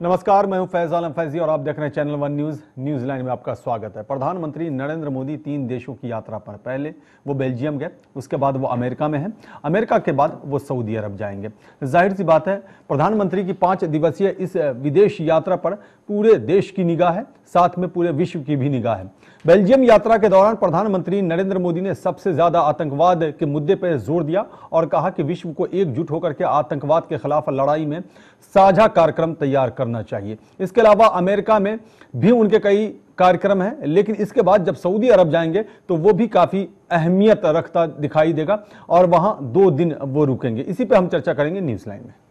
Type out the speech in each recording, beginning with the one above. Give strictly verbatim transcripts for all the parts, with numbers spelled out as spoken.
नमस्कार, मैं हूं फैज आलम फैजी और आप देख रहे हैं चैनल वन न्यूज। न्यूजीलैंड में आपका स्वागत है। प्रधानमंत्री नरेंद्र मोदी तीन देशों की यात्रा पर, पहले वो बेल्जियम गए, उसके बाद वो अमेरिका में हैं, अमेरिका के बाद वो सऊदी अरब जाएंगे। जाहिर सी बात है, प्रधानमंत्री की पांच दिवसीय इस विदेश यात्रा पर पूरे देश की निगाह है, साथ में पूरे विश्व की भी निगाह है। बेल्जियम यात्रा के दौरान प्रधानमंत्री नरेंद्र मोदी ने सबसे ज्यादा आतंकवाद के मुद्दे पर जोर दिया और कहा कि विश्व को एकजुट होकर के आतंकवाद के खिलाफ लड़ाई में साझा कार्यक्रम तैयार करना चाहिए। इसके अलावा अमेरिका में भी उनके कई कार्यक्रम हैं, लेकिन इसके बाद जब सऊदी अरब जाएंगे तो वो भी काफी अहमियत रखता दिखाई देगा और वहां दो दिन वो रुकेंगे। इसी पे हम चर्चा करेंगे न्यूजीलैंड में।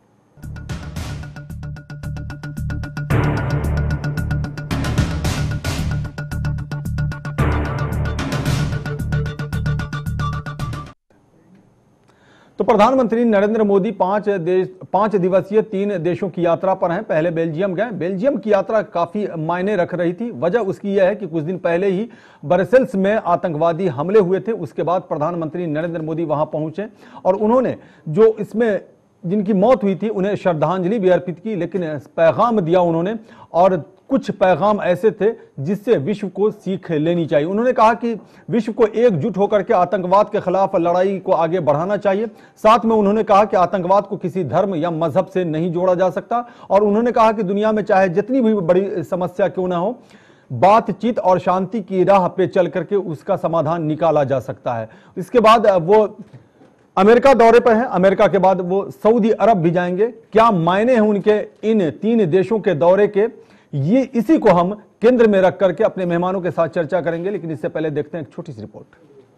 तो प्रधानमंत्री नरेंद्र मोदी पांच देश पांच दिवसीय तीन देशों की यात्रा पर हैं। पहले बेल्जियम गए। बेल्जियम की यात्रा काफी मायने रख रही थी। वजह उसकी यह है कि कुछ दिन पहले ही ब्रसेल्स में आतंकवादी हमले हुए थे। उसके बाद प्रधानमंत्री नरेंद्र मोदी वहां पहुंचे और उन्होंने जो इसमें जिनकी मौत हुई थी उन्हें श्रद्धांजलि भी अर्पित की, लेकिन पैगाम दिया उन्होंने और कुछ पैगाम ऐसे थे जिससे विश्व को सीख लेनी चाहिए। उन्होंने कहा कि विश्व को एकजुट होकर के आतंकवाद के खिलाफ लड़ाई को आगे बढ़ाना चाहिए। साथ में उन्होंने कहा कि आतंकवाद को किसी धर्म या मजहब से नहीं जोड़ा जा सकता और उन्होंने कहा कि दुनिया में चाहे जितनी भी बड़ी समस्या क्यों ना हो, बातचीत और शांति की राह पे चल करके उसका समाधान निकाला जा सकता है। इसके बाद वो अमेरिका दौरे पर हैं। अमेरिका के बाद वो सऊदी अरब भी जाएंगे। क्या मायने हैं उनके इन तीन देशों के दौरे के, ये इसी को हम केंद्र में रख करके अपने मेहमानों के साथ चर्चा करेंगे, लेकिन इससे पहले देखते हैं एक छोटी सी रिपोर्ट।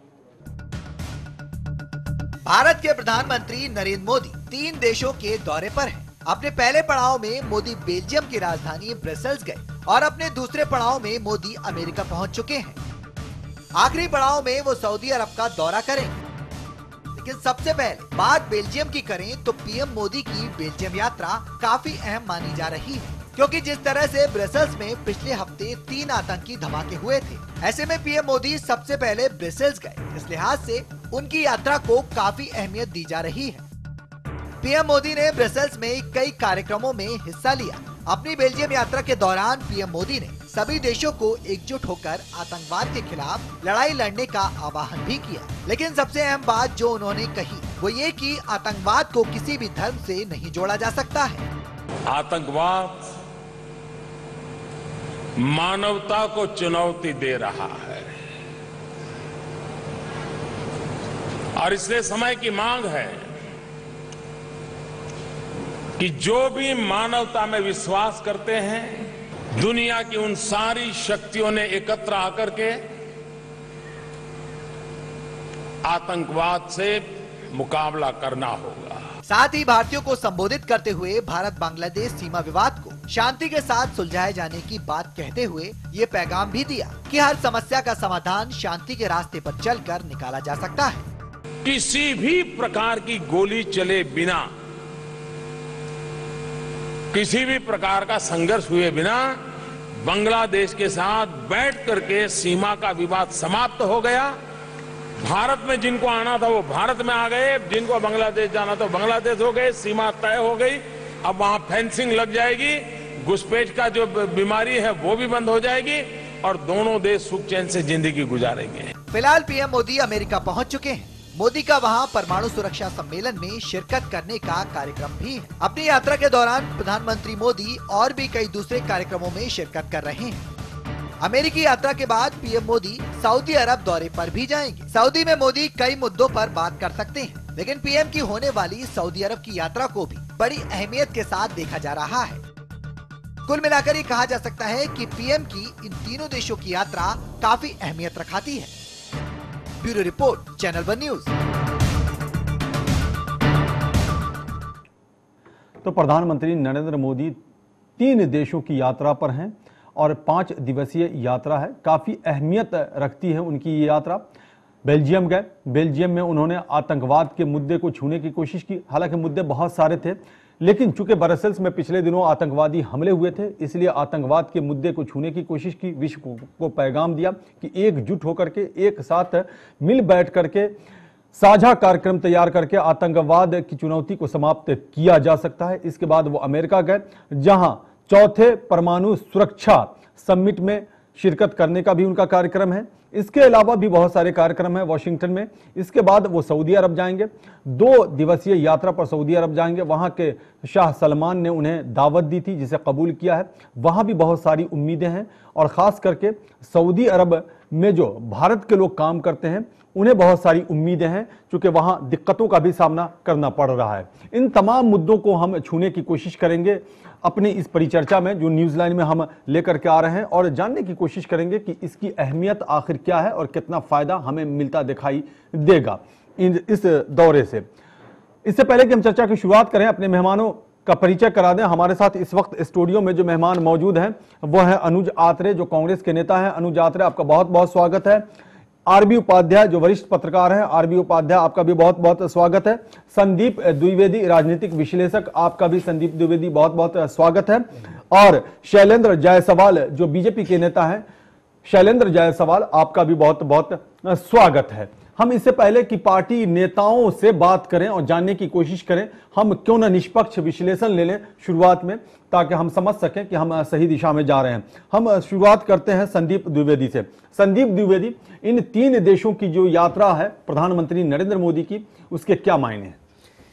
भारत के प्रधानमंत्री नरेंद्र मोदी तीन देशों के दौरे पर हैं। अपने पहले पड़ाव में मोदी बेल्जियम की राजधानी ब्रसेल्स गए और अपने दूसरे पड़ाव में मोदी अमेरिका पहुंच चुके हैं। आखिरी पड़ाव में वो सऊदी अरब का दौरा करेंगे। लेकिन सबसे पहले बात बेल्जियम की करें तो पीएम मोदी की बेल्जियम यात्रा काफी अहम मानी जा रही है, क्योंकि जिस तरह से ब्रसेल्स में पिछले हफ्ते तीन आतंकी धमाके हुए थे, ऐसे में पीएम मोदी सबसे पहले ब्रसेल्स गए। इस लिहाज से उनकी यात्रा को काफी अहमियत दी जा रही है। पीएम मोदी ने ब्रसेल्स में कई कार्यक्रमों में हिस्सा लिया। अपनी बेल्जियम यात्रा के दौरान पीएम मोदी ने सभी देशों को एकजुट होकर आतंकवाद के खिलाफ लड़ाई लड़ने का आह्वान भी किया। लेकिन सबसे अहम बात जो उन्होंने कही वो ये कि आतंकवाद को किसी भी धर्म से नहीं जोड़ा जा सकता है। आतंकवाद मानवता को चुनौती दे रहा है और इसलिए समय की मांग है कि जो भी मानवता में विश्वास करते हैं, दुनिया की उन सारी शक्तियों ने एकत्र आकर के आतंकवाद से मुकाबला करना होगा। साथ ही भारतीयों को संबोधित करते हुए भारत बांग्लादेश सीमा विवाद को शांति के साथ सुलझाए जाने की बात कहते हुए ये पैगाम भी दिया कि हर समस्या का समाधान शांति के रास्ते पर चलकर निकाला जा सकता है। किसी भी प्रकार की गोली चले बिना, किसी भी प्रकार का संघर्ष हुए बिना बांग्लादेश के साथ बैठ करके सीमा का विवाद समाप्त हो गया। भारत में जिनको आना था वो भारत में आ गए, जिनको बांग्लादेश जाना था बांग्लादेश हो गए, सीमा तय हो गई। अब वहां फेंसिंग लग जाएगी, घुसपैठ का जो बीमारी है वो भी बंद हो जाएगी और दोनों देश सुख चैन से जिंदगी गुजारेंगे। फिलहाल पीएम मोदी अमेरिका पहुंच चुके हैं। मोदी का वहां परमाणु सुरक्षा सम्मेलन में शिरकत करने का कार्यक्रम भी है। अपनी यात्रा के दौरान प्रधानमंत्री मोदी और भी कई दूसरे कार्यक्रमों में शिरकत कर रहे हैं। अमेरिकी यात्रा के बाद पीएम मोदी सऊदी अरब दौरे पर भी जाएंगे। सऊदी में मोदी कई मुद्दों पर बात कर सकते हैं, लेकिन पीएम की होने वाली सऊदी अरब की यात्रा को भी बड़ी अहमियत के साथ देखा जा रहा है। कुल मिलाकर ये कहा जा सकता है कि पीएम की इन तीनों देशों की यात्रा काफी अहमियत रखाती है। Bureau report, channel one news. तो प्रधानमंत्री नरेंद्र मोदी तीन देशों की यात्रा पर हैं और पांच दिवसीय यात्रा है। काफी अहमियत रखती है उनकी ये यात्रा। बेल्जियम गए। बेल्जियम में उन्होंने आतंकवाद के मुद्दे को छूने की कोशिश की। हालांकि मुद्दे बहुत सारे थे, लेकिन चूंकि ब्रसेल्स में पिछले दिनों आतंकवादी हमले हुए थे, इसलिए आतंकवाद के मुद्दे को छूने की कोशिश की। विश्व को, को पैगाम दिया कि एकजुट होकर के एक साथ मिल बैठ करके साझा कार्यक्रम तैयार करके आतंकवाद की चुनौती को समाप्त किया जा सकता है। इसके बाद वो अमेरिका गए, जहां चौथे परमाणु सुरक्षा समिट में शिरकत करने का भी उनका कार्यक्रम है। इसके अलावा भी बहुत सारे कार्यक्रम हैं वॉशिंगटन में। इसके बाद वो सऊदी अरब जाएंगे, दो दिवसीय यात्रा पर सऊदी अरब जाएंगे। वहां के शाह सलमान ने उन्हें दावत दी थी, जिसे कबूल किया है। वहां भी बहुत सारी उम्मीदें हैं, और खास करके सऊदी अरब में जो भारत के लोग काम करते हैं उन्हें बहुत सारी उम्मीदें हैं, क्योंकि वहां दिक्कतों का भी सामना करना पड़ रहा है। इन तमाम मुद्दों को हम छूने की कोशिश करेंगे अपनी इस परिचर्चा में, जो न्यूज लाइन में हम लेकर के आ रहे हैं, और जानने की कोशिश करेंगे कि इसकी अहमियत आखिर क्या है और कितना फायदा हमें मिलता दिखाई देगा इन इस दौरे से। इससे पहले कि हम चर्चा की शुरुआत करें, अपने मेहमानों का परिचय करा दें। हमारे साथ इस वक्त स्टूडियो में जो मेहमान मौजूद हैं वो है अनुज आत्रे, जो कांग्रेस के नेता हैं। अनुज आत्रे, आपका बहुत बहुत स्वागत है। आरबी उपाध्याय, जो वरिष्ठ पत्रकार हैं, आरबी उपाध्याय, आपका भी बहुत बहुत स्वागत है। संदीप द्विवेदी, राजनीतिक विश्लेषक, आपका भी संदीप द्विवेदी बहुत बहुत स्वागत है। और शैलेंद्र जायसवाल, जो बीजेपी के नेता हैं, शैलेंद्र जायसवाल, आपका भी बहुत बहुत स्वागत है। हम इससे पहले कि पार्टी नेताओं से बात करें और जानने की कोशिश करें, हम क्यों ना निष्पक्ष विश्लेषण ले लें शुरुआत में, ताकि हम समझ सकें कि हम सही दिशा में जा रहे हैं। हम शुरुआत करते हैं संदीप द्विवेदी से। संदीप द्विवेदी, इन तीन देशों की जो यात्रा है प्रधानमंत्री नरेंद्र मोदी की, उसके क्या मायने हैं?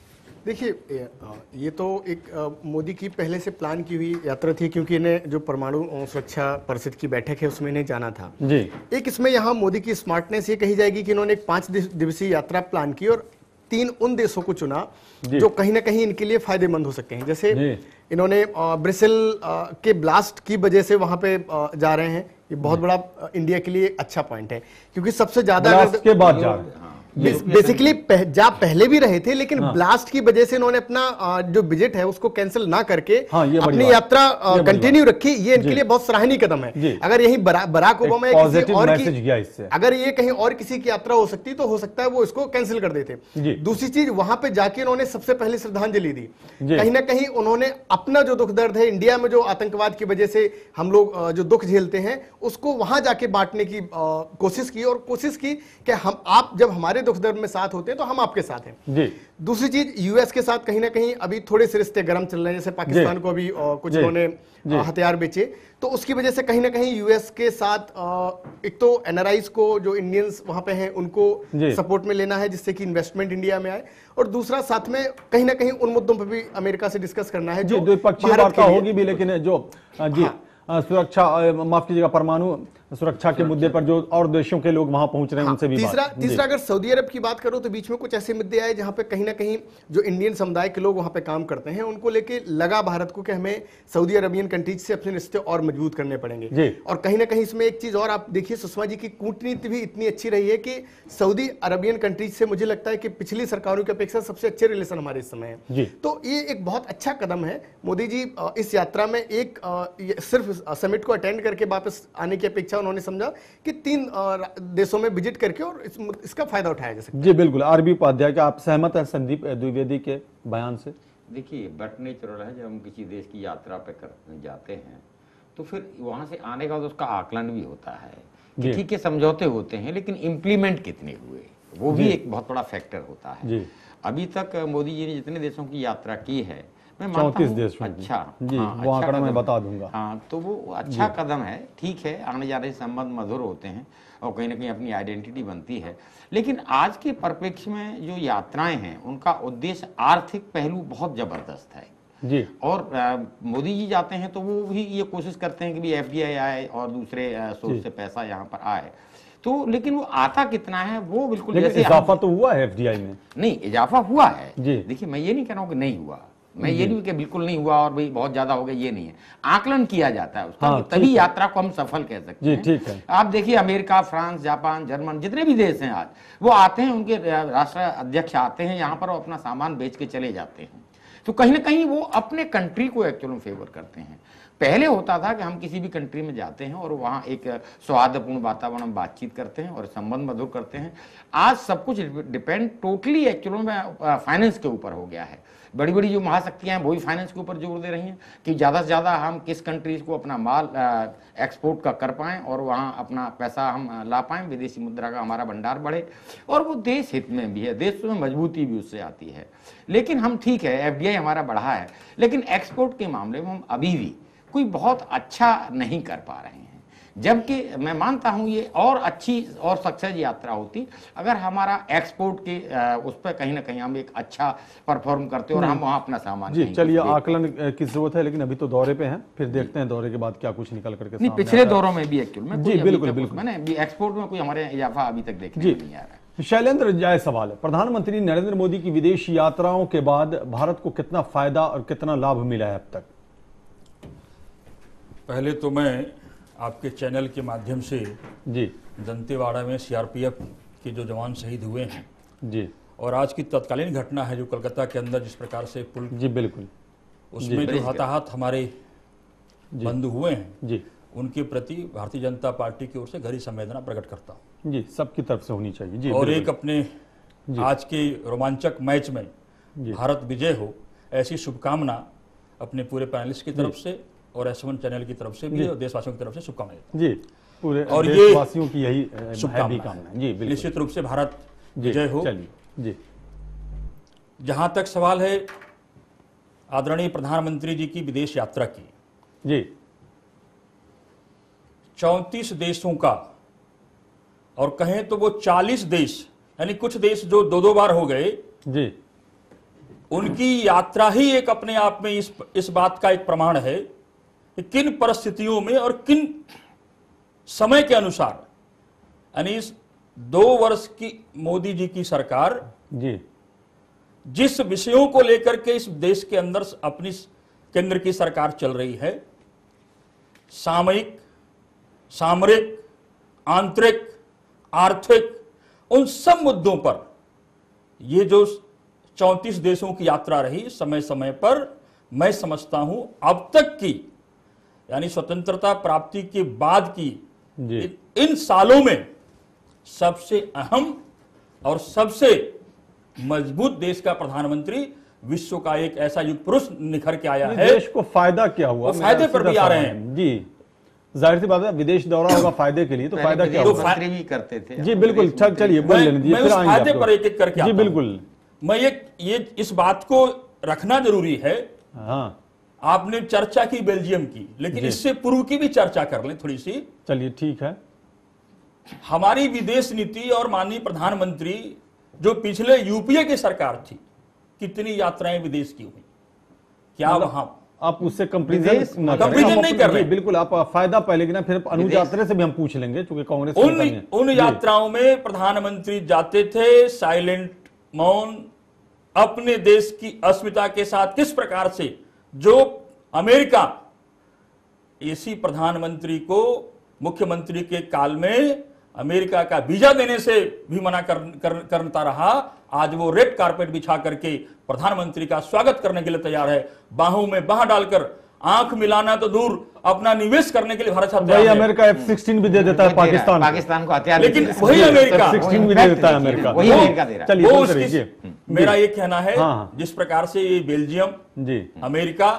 देखिए, ये तो एक मोदी की पहले से प्लान की हुई यात्रा थी, क्योंकि इन्हें जो परमाणु सुरक्षा परिषद की बैठक है उसमें इन्हें जाना था जी। एक इसमें यहाँ मोदी की स्मार्टनेस ये कही जाएगी कि इन्होंने एक पांच दिवसीय यात्रा प्लान की और तीन उन देशों को चुना जो कहीं ना कहीं इनके लिए फायदेमंद हो सकते हैं। जैसे इन्होंने ब्रिसेल के ब्लास्ट की वजह से वहां पे जा रहे हैं, ये बहुत बड़ा इंडिया के लिए अच्छा पॉइंट है, क्योंकि सबसे ज्यादा के बाद जा रहे हैं बेसिकली पह, जा पहले भी रहे थे, लेकिन हाँ। ब्लास्ट की वजह से इन्होंने अपना जो विजिट है उसको कैंसिल ना करके हाँ, अपनी यात्रा कंटिन्यू रखी। ये इनके लिए बहुत सराहनीय कदम है। अगर यही बरा, बराक ओबामा या किसी और की, अगर ये कहीं और किसी की यात्रा हो सकती तो हो सकता है वो इसको कैंसिल कर देते। दूसरी चीज, वहां पे जाके उन्होंने सबसे पहले श्रद्धांजलि दी। कहीं ना कहीं उन्होंने अपना जो दुख दर्द है इंडिया में, जो आतंकवाद की वजह से हम लोग जो दुख झेलते हैं, उसको वहां जाके बांटने की कोशिश की, और कोशिश की कि हम आप जब हमारे दुख दर्द में साथ होते हैं तो हम आपके साथ हैं जी। दूसरी चीज, यूएस के साथ कहीं ना कहीं अभी थोड़े से रिश्ते गर्म चल रहे हैं। जैसे पाकिस्तान को अभी कुछ उन्होंने हथियार बेचे, तो उसकी वजह से कहीं ना कहीं यूएस के साथ एक तो एनआरआईज को, जो इंडियंस वहां पे हैं, उनको सपोर्ट में लेना है, जिससे कि इन्वेस्टमेंट इंडिया में आए। और दूसरा, साथ में कहीं ना कहीं उन मुद्दों पर भी अमेरिका से डिस्कस करना है, जो द्विपक्षीय वार्ता होगी भी, लेकिन जो जी सुरक्षा, माफ कीजिएगा, परमाणु सुरक्षा के मुद्दे पर जो और देशों के लोग वहां पहुंच रहे हैं, हाँ, उनसे भी तीसरा तीसरा अगर सऊदी अरब की बात करो तो बीच में कुछ ऐसे मुद्दे आए जहां पे कहीं ना कहीं जो इंडियन समुदाय के लोग वहां पे काम करते हैं, उनको लेके लगा भारत को कि हमें सऊदी अरबियन कंट्रीज से अपने रिश्ते और मजबूत करने पड़ेंगे। और कहीं ना कहीं इसमें एक चीज और आप देखिए, सुषमा जी की कूटनीति भी इतनी अच्छी रही है कि सऊदी अरबियन कंट्रीज से मुझे लगता है कि पिछली सरकारों की अपेक्षा सबसे अच्छे रिलेशन हमारे इस समय है। तो ये एक बहुत अच्छा कदम है। मोदी जी इस यात्रा में एक सिर्फ समिट को अटेंड करके वापस आने की अपेक्षा उन्होंने समझा कि तीन देशों में विजिट करके और इस, इसका फायदा उठाया जा सकता है। जी बिल्कुल। आरबी उपाध्याय, क्या आप सहमत हैं संदीप द्विवेदी के बयान से? देखिए, बट नेचुरल है, जब हम किसी देश की यात्रा पे कर जाते हैं तो फिर वहां से आने का तो उसका आकलन भी होता है कि ठीक है समझौते होते हैं, लेकिन इम्प्लीमेंट कितने हुए वो भी एक बहुत बड़ा फैक्टर होता है। अभी तक मोदी जी ने जितने देशों की यात्रा की है, चौंतीस देश, अच्छा जी, हाँ, वो अच्छा आंकड़ा मैं बता दूंगा। हाँ, तो वो अच्छा कदम है। ठीक है, आने जाने से संबंध मधुर होते हैं और कहीं ना कहीं अपनी आइडेंटिटी बनती है, लेकिन आज के परिप्रेक्ष्य में जो यात्राएं हैं उनका उद्देश्य आर्थिक पहलू बहुत जबरदस्त है जी। और आ, मोदी जी जाते हैं तो वो भी ये कोशिश करते हैं कि भी एफडीआई आए और दूसरे सोर्स से पैसा यहाँ पर आए, तो लेकिन वो आता कितना है वो बिल्कुल, जैसे इजाफा तो हुआ है एफडीआई में। नहीं, इजाफा हुआ है जी। देखिए, मैं ये नहीं कह रहा हूँ कि नहीं हुआ, मैं ये नहीं कि बिल्कुल नहीं हुआ और भाई बहुत ज्यादा हो गया, ये नहीं है। आकलन किया जाता है उसका, हाँ, तभी यात्रा को हम सफल कह सकते जी, हैं। ठीक है। आप देखिए, अमेरिका, फ्रांस, जापान, जर्मन, जितने भी देश हैं आज, वो आते हैं, उनके राष्ट्र अध्यक्ष आते हैं यहाँ पर और अपना सामान बेच के चले जाते हैं। तो कहीं ना कहीं वो अपने कंट्री को एक्चुअली फेवर करते हैं। पहले होता था कि हम किसी भी कंट्री में जाते हैं और वहाँ एक सौहार्दपूर्ण वातावरण में बातचीत करते हैं और संबंध मधुर करते हैं। आज सब कुछ डिपेंड टोटली एक्चुअली में फाइनेंस के ऊपर हो गया है। बड़ी बड़ी जो महाशक्तियां हैं वही फाइनेंस के ऊपर जोर दे रही हैं कि ज़्यादा से ज़्यादा हम किस कंट्रीज को अपना माल एक्सपोर्ट का कर पाएँ और वहाँ अपना पैसा हम ला पाएँ, विदेशी मुद्रा का हमारा भंडार बढ़े, और वो देश हित में भी है, देश में मजबूती भी उससे आती है। लेकिन हम ठीक है, एफ डी आई हमारा बढ़ा है, लेकिन एक्सपोर्ट के मामले में हम अभी भी कोई बहुत अच्छा नहीं कर पा रहे हैं। जबकि मैं मानता हूं ये और अच्छी और सक्सेस यात्रा होती अगर हमारा एक्सपोर्ट के उस पर कहीं ना कहीं हम एक अच्छा परफॉर्म करते और हम वहां अपना सामान। जी चलिए, आकलन की जरूरत है, लेकिन अभी तो दौरे पे हैं, फिर देखते हैं दौरे के बाद क्या कुछ निकल करके नहीं, पिछले दौरों में भी एक्चुअल में जी बिल्कुल बिल्कुल मैंने एक्सपोर्ट में कोई हमारे इजाफा अभी तक देखने को नहीं आ रहा है। शैलेंद्र, जाय सवाल है, प्रधानमंत्री नरेंद्र मोदी की विदेश यात्राओं के बाद भारत को कितना फायदा और कितना लाभ मिला है अब तक? पहले तो मैं आपके चैनल के माध्यम से जी दंतेवाड़ा में सी आर पी एफ के जो जवान शहीद हुए हैं जी, और आज की तत्कालीन घटना है जो कोलकाता के अंदर जिस प्रकार से पुल जी बिल्कुल उसमें जो हताहत हमारे बंधु हुए हैं जी, उनके प्रति भारतीय जनता पार्टी की ओर से गहरी संवेदना प्रकट करता हूँ जी, सबकी तरफ से होनी चाहिए जी। और एक अपने आज के रोमांचक मैच में भारत विजय हो ऐसी शुभकामना अपने पूरे पैनलिस्ट की तरफ से और एस वन चैनल की तरफ से भी और देशवासियों की तरफ से शुभकामनाएं जी, पूरे और देशवासियों की यही शुभकामनाएं जी। निश्चित रूप से भारत विजय हो। जी, जहां तक सवाल है आदरणीय प्रधानमंत्री जी की विदेश यात्रा की, जी चौंतीस देशों का, और कहें तो वो चालीस देश, यानी कुछ देश जो दो दो बार हो गए जी, उनकी यात्रा ही एक अपने आप में इस इस बात का एक प्रमाण है कि किन परिस्थितियों में और किन समय के अनुसार, यानी इस दो वर्ष की मोदी जी की सरकार जी जिस विषयों को लेकर के इस देश के अंदर अपनी केंद्र की सरकार चल रही है, सामयिक, सामरिक, आंतरिक, आर्थिक, उन सब मुद्दों पर ये जो चौंतीस देशों की यात्रा रही, समय समय पर मैं समझता हूं अब तक की, यानी स्वतंत्रता प्राप्ति के बाद की इन, इन सालों में सबसे अहम और सबसे मजबूत देश का प्रधानमंत्री, विश्व का एक ऐसा युग पुरुष निखर के आया है। देश को फायदा क्या हुआ? फायदे पर भी आ रहे हैं जी, जाहिर सी बात है, विदेश दौरा होगा फायदे के लिए, तो फायदा क्या होगा? भी करते थे जी बिल्कुल, चलिए बोल लेने दीजिए, फिर आएंगे फायदे पर एक एक करके जी बिल्कुल। मैं ये ये इस बात को रखना जरूरी है। हाँ, आपने चर्चा की बेल्जियम की, लेकिन इससे पूर्व की भी चर्चा कर लें थोड़ी सी। चलिए ठीक है। हमारी विदेश नीति और माननीय प्रधानमंत्री जो पिछले यूपीए की सरकार थी, कितनी यात्राएं विदेश की हुई, क्या वहां आप उससे कंपेरिजन ना कंपेरिजन नहीं कर रहे? बिल्कुल, आप फायदा पहले की ना, फिर अनुज यात्रा से भी हम पूछ लेंगे, क्योंकि कांग्रेस उन उन यात्राओं में प्रधानमंत्री जाते थे साइलेंट, मौन, अपने देश की अस्मिता के साथ किस प्रकार से, जो अमेरिका इसी प्रधानमंत्री को मुख्यमंत्री के काल में अमेरिका का वीजा देने से भी मना कर, कर, करता रहा, आज वो रेड कारपेट बिछा करके प्रधानमंत्री का स्वागत करने के लिए तैयार है। बाहों में बाह डालकर, आंख मिलाना तो दूर, अपना निवेश करने के लिए भारत साहब भाई अमेरिका एफ सिक्सटीन भी दे देता है पाकिस्तान पाकिस्तान को हथियार, लेकिन वही अमेरिका एफ सिक्सटीन भी दे देता है अमेरिका, वही अमेरिका दे रहा है। चलिए बोलते रहिए। मेरा ये कहना है, हाँ। जिस प्रकार से ये बेल्जियम, जी अमेरिका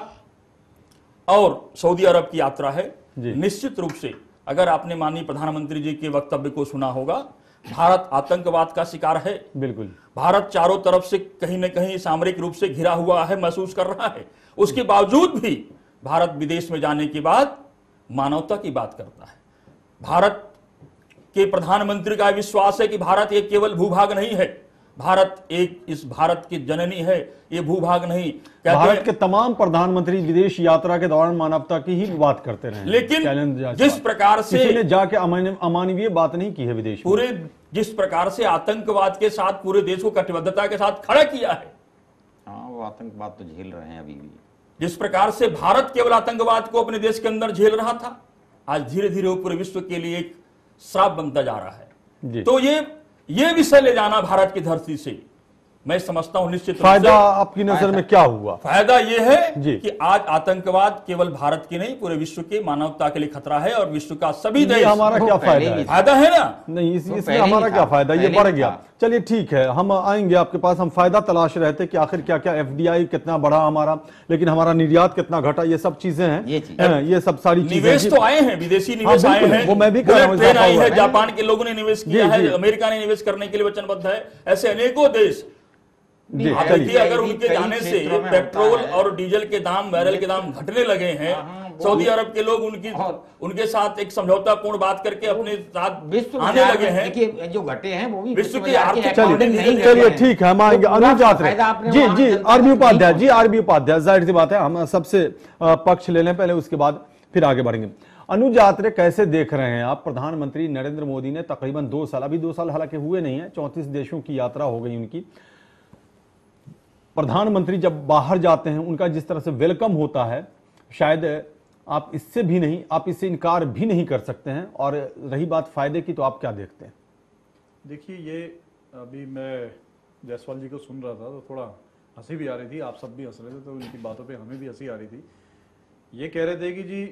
और सऊदी अरब की यात्रा है, निश्चित रूप से अगर आपने माननीय प्रधानमंत्री जी के वक्तव्य को सुना होगा, भारत आतंकवाद का शिकार है। बिल्कुल, भारत चारों तरफ से कहीं न कहीं सामरिक रूप से घिरा हुआ है, महसूस कर रहा है। उसके बावजूद भी भारत विदेश में जाने के बाद मानवता की बात करता है। भारत के प्रधानमंत्री का विश्वास है कि भारत एक केवल भूभाग नहीं है, भारत एक इस भारत की जननी है, ये भूभाग नहीं। भारत के तमाम प्रधानमंत्री विदेश यात्रा के दौरान मानवता की ही बात करते रहे, लेकिन जिस प्रकार से किसी ने जाके अमानवीय बात नहीं की है विदेश में। पूरे जिस प्रकार से आतंकवाद के साथ पूरे देश को कटिबद्धता के साथ खड़ा किया है, हाँ, वो आतंकवाद तो झेल रहे हैं अभी भी। जिस प्रकार से भारत केवल आतंकवाद को अपने देश के अंदर झेल रहा था, आज धीरे धीरे वो पूरे विश्व के लिए एक श्राप बनता जा रहा है। तो ये ये विषय ले जाना भारत की धरती से मैं समझता हूं निश्चित रूप फायदा से आपकी नजर में क्या हुआ? फायदा यह है जी। कि आज आतंकवाद केवल भारत की नहीं पूरे विश्व की मानवता के लिए खतरा है और विश्व का सभी देश। हमारा क्या फायदा है? फायदा है ना? नहीं, इस, इसमें हमारा क्या फायदा? ये बढ़ गया। चलिए ठीक है, हम आएंगे आपके पास। हम फायदा तलाश रहे थे कि आखिर क्या क्या एफडीआई कितना बढ़ा हमारा, लेकिन हमारा निर्यात कितना घटा, ये सब चीजें हैं, ये, ये सब सारी चीजें। निवेश तो आए हैं, विदेशी निवेश आए हैं, वो मैं भी कह रहा हूं, ट्रेन आई है, जापान के लोगों ने निवेश किया है, अमेरिका ने निवेश करने के लिए वचनबद्ध है, ऐसे अनेकों देश। आप देखिए, अगर उनके जाने से पेट्रोल और डीजल के दाम, बैरल के दाम घटने लगे हैं, सऊदी अरब के लोग उनकी उनके साथ एक समझौतापूर्ण बात करके अपने साथ आने लगे हैं, जो घटे हैं वो भी विश्व की आर्थिक। चलिए ठीक है, हम आएंगे। अनुज यात्रे जी जी आरबी उपाध्याय जी आरबी उपाध्याय जाहिर सी बात है हम सबसे पक्ष ले लें पहले, उसके बाद फिर आगे बढ़ेंगे। अनुज यात्रे, कैसे देख रहे हैं आप? प्रधानमंत्री नरेंद्र मोदी ने तकरीबन दो साल, अभी दो साल हालांकि हुए नहीं है, चौंतीस देशों की यात्रा हो गई उनकी। प्रधानमंत्री जब बाहर जाते हैं उनका जिस तरह से वेलकम होता है, शायद आप इससे भी नहीं, आप इससे इनकार भी नहीं कर सकते हैं। और रही बात फायदे की, तो आप क्या देखते हैं? देखिए, ये अभी मैं जायसवाल जी को सुन रहा था तो थोड़ा हंसी भी आ रही थी, आप सब भी हंस रहे थे, तो उनकी बातों पे हमें भी हंसी आ रही थी। ये कह रहे थे कि जी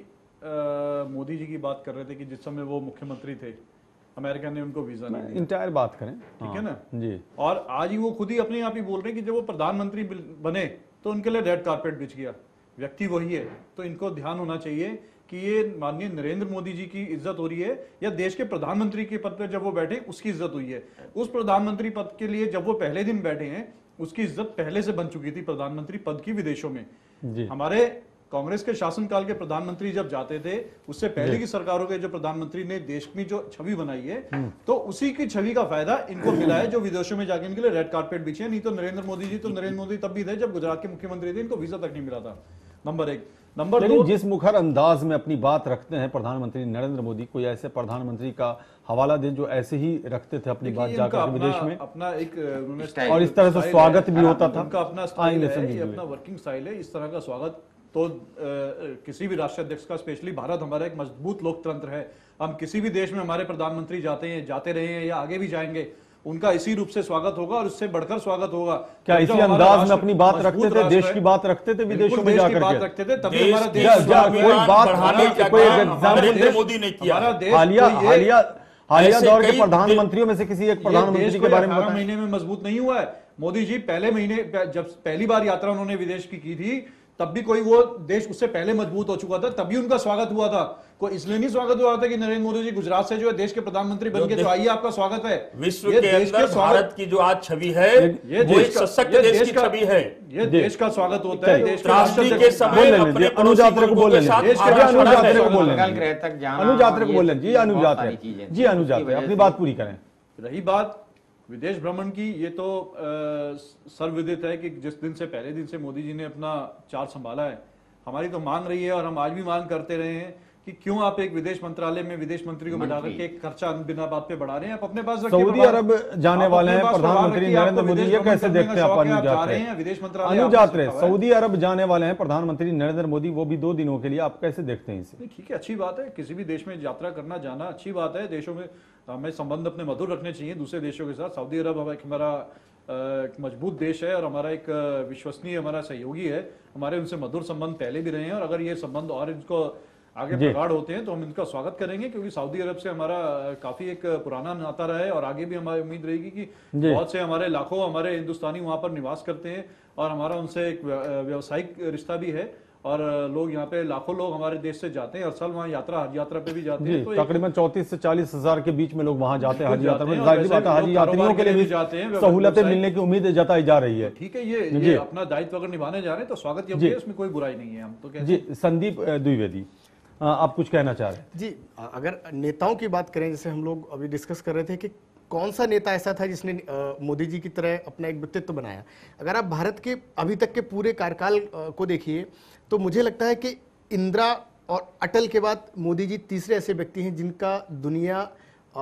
मोदी जी की बात कर रहे थे कि जिस समय वो मुख्यमंत्री थे अमेरिका ने उनको वीजा नहीं दिया। इंटायर बात करें, ठीक है ना जी। और आज ही वो खुद ही अपने आप ही बोल रहे हैं कि जब वो प्रधानमंत्री बने तो उनके लिए रेड कारपेट बिछ गया। व्यक्ति वही है, तो इनको ध्यान होना चाहिए कि ये माननीय नरेंद्र मोदी जी की इज्जत हो रही है या देश के प्रधानमंत्री के पद पर जब वो बैठे उसकी इज्जत हुई है। उस प्रधानमंत्री पद के लिए जब वो पहले दिन बैठे हैं उसकी इज्जत पहले से बन चुकी थी प्रधानमंत्री पद की विदेशों में। जी। हमारे कांग्रेस के शासनकाल के प्रधानमंत्री जब जाते थे, उससे पहले की सरकारों के जो प्रधानमंत्री ने देश में जो छवि बनाई है, तो उसी की छवि का फायदा इनको मिला है जो विदेशों में जाके इनके लिए रेड कारपेट बिछे। नहीं तो नरेंद्र मोदी जी तो नरेंद्र मोदी तब भी थे जब गुजरात के मुख्यमंत्री थे, इनको वीजा तक नहीं मिला था। नंबर एक। नंबर दो, जिस मुखर अंदाज में अपनी बात रखते हैं प्रधानमंत्री नरेंद्र मोदी, कोई ऐसे प्रधानमंत्री का हवाला दे जो ऐसे ही रखते थे अपनी बात जाकर विदेश में, अपना एक और इस तरह से स्वागत भी होता था। उनका अपना स्टाइल है, अपना वर्किंग स्टाइल है, इस तरह का स्वागत तो आ, किसी भी राष्ट्राध्यक्ष का, स्पेशली भारत हमारा एक मजबूत लोकतंत्र है। हम किसी भी देश में हमारे प्रधानमंत्री जाते हैं, जाते रहे हैं या आगे भी जाएंगे, उनका इसी रूप से स्वागत होगा और उससे बढ़कर स्वागत होगा। क्या इसी अंदाज में अपनी बात रखते थे, देश की बात रखते थे विदेशों में जाकर बात रखते थे, तभी हमारा देश कोई बात कोई एग्जाम्पल मोदी ने किया। हालिया हालिया हालिया दौर के प्रधानमंत्रियों में से किसी एक प्रधानमंत्री के बारे में अठारह महीने में मजबूत नहीं हुआ है। मोदी जी पहले महीने जब पहली बार यात्रा उन्होंने विदेश की की थी तब भी कोई वो देश उससे पहले मजबूत हो चुका था, तभी उनका स्वागत हुआ था। कोई इसलिए नहीं स्वागत हुआ था कि नरेंद्र मोदी जी गुजरात से जो है देश के प्रधानमंत्री बन के तो आइए आपका स्वागत है। विश्व के अंदर भारत की जो आज छवि है ये देश सशक्त देश की छवि है, ये देश का स्वागत होता है। देश त्रासदी के समय अपने अनुज यात्रे को बोल लेंगे, अनुज यात्रे को बोल लेंगे, अनुज यात्रे को बोल लेंगे जी, अनुज यात्रे जी, अनुज यात्रे अपनी बात पूरी करें। रही बात विदेश भ्रमण की, ये तो सर्वविदित है कि जिस दिन से पहले दिन से मोदी जी ने अपना चार्ज संभाला है, हमारी तो मांग रही है और हम आज भी मांग करते रहे हैं कि क्यों आप एक विदेश मंत्रालय में विदेश मंत्री को बिठा करके एक खर्चा बिना बात पे बढ़ा रहे हैं। आप अपने पास सऊदी अरब जाने वाले हैं प्रधानमंत्री नरेंद्र मोदी, ये कैसे देखते हैं आप? अनुज यात्रे विदेश मंत्रालय, अनुज यात्रे सऊदी अरब जाने वाले हैं प्रधानमंत्री नरेंद्र मोदी, वो भी दो दिनों के लिए, आप कैसे देखते हैं इसे? ठीक है, अच्छी बात है, किसी भी देश में यात्रा करना जाना अच्छी बात है। देशों में हमें संबंध अपने मधुर रखने चाहिए दूसरे देशों के साथ। सऊदी अरब हमारा एक मजबूत देश है और हमारा एक विश्वसनीय हमारा सहयोगी है, हमारे उनसे मधुर संबंध पहले भी रहे हैं और अगर ये संबंध और इनको आगे प्रगाढ़ होते हैं तो हम इनका स्वागत करेंगे, क्योंकि सऊदी अरब से हमारा काफी एक पुराना नाता रहा है और आगे भी हमारी उम्मीद रहेगी कि बहुत से हमारे लाखों हमारे हिंदुस्तानी वहां पर निवास करते हैं और हमारा उनसे एक व्यवसायिक रिश्ता भी है और लोग यहाँ पे लाखों लोग हमारे देश से जाते हैं हर साल वहाँ यात्रा हज यात्रा पे भी जाते हैं। तो तकरीबन चौंतीस से चालीस हजार के बीच में लोग वहाँ जाते हैं हज यात्रा में। जाहिर बात है हज यात्रियों के लिए भी जाते हैं, सहूलतें मिलने की उम्मीद जताई जा रही है। ठीक है, ये, ये अपना दायित्व अगर निभाने जा रहे हैं तो स्वागत योग्य है, इसमें कोई बुराई नहीं है। हम तो कहते हैं जी। संदीप द्विवेदी, आप कुछ कहना चाह रहे हैं? जी, अगर नेताओं की बात करें, जैसे हम लोग अभी डिस्कस कर रहे थे कि कौन सा नेता ऐसा था जिसने मोदी जी की तरह अपना एक व्यक्तित्व बनाया। अगर आप भारत के अभी तक के पूरे कार्यकाल को देखिए तो मुझे लगता है कि इंदिरा और अटल के बाद मोदी जी तीसरे ऐसे व्यक्ति हैं जिनका दुनिया आ,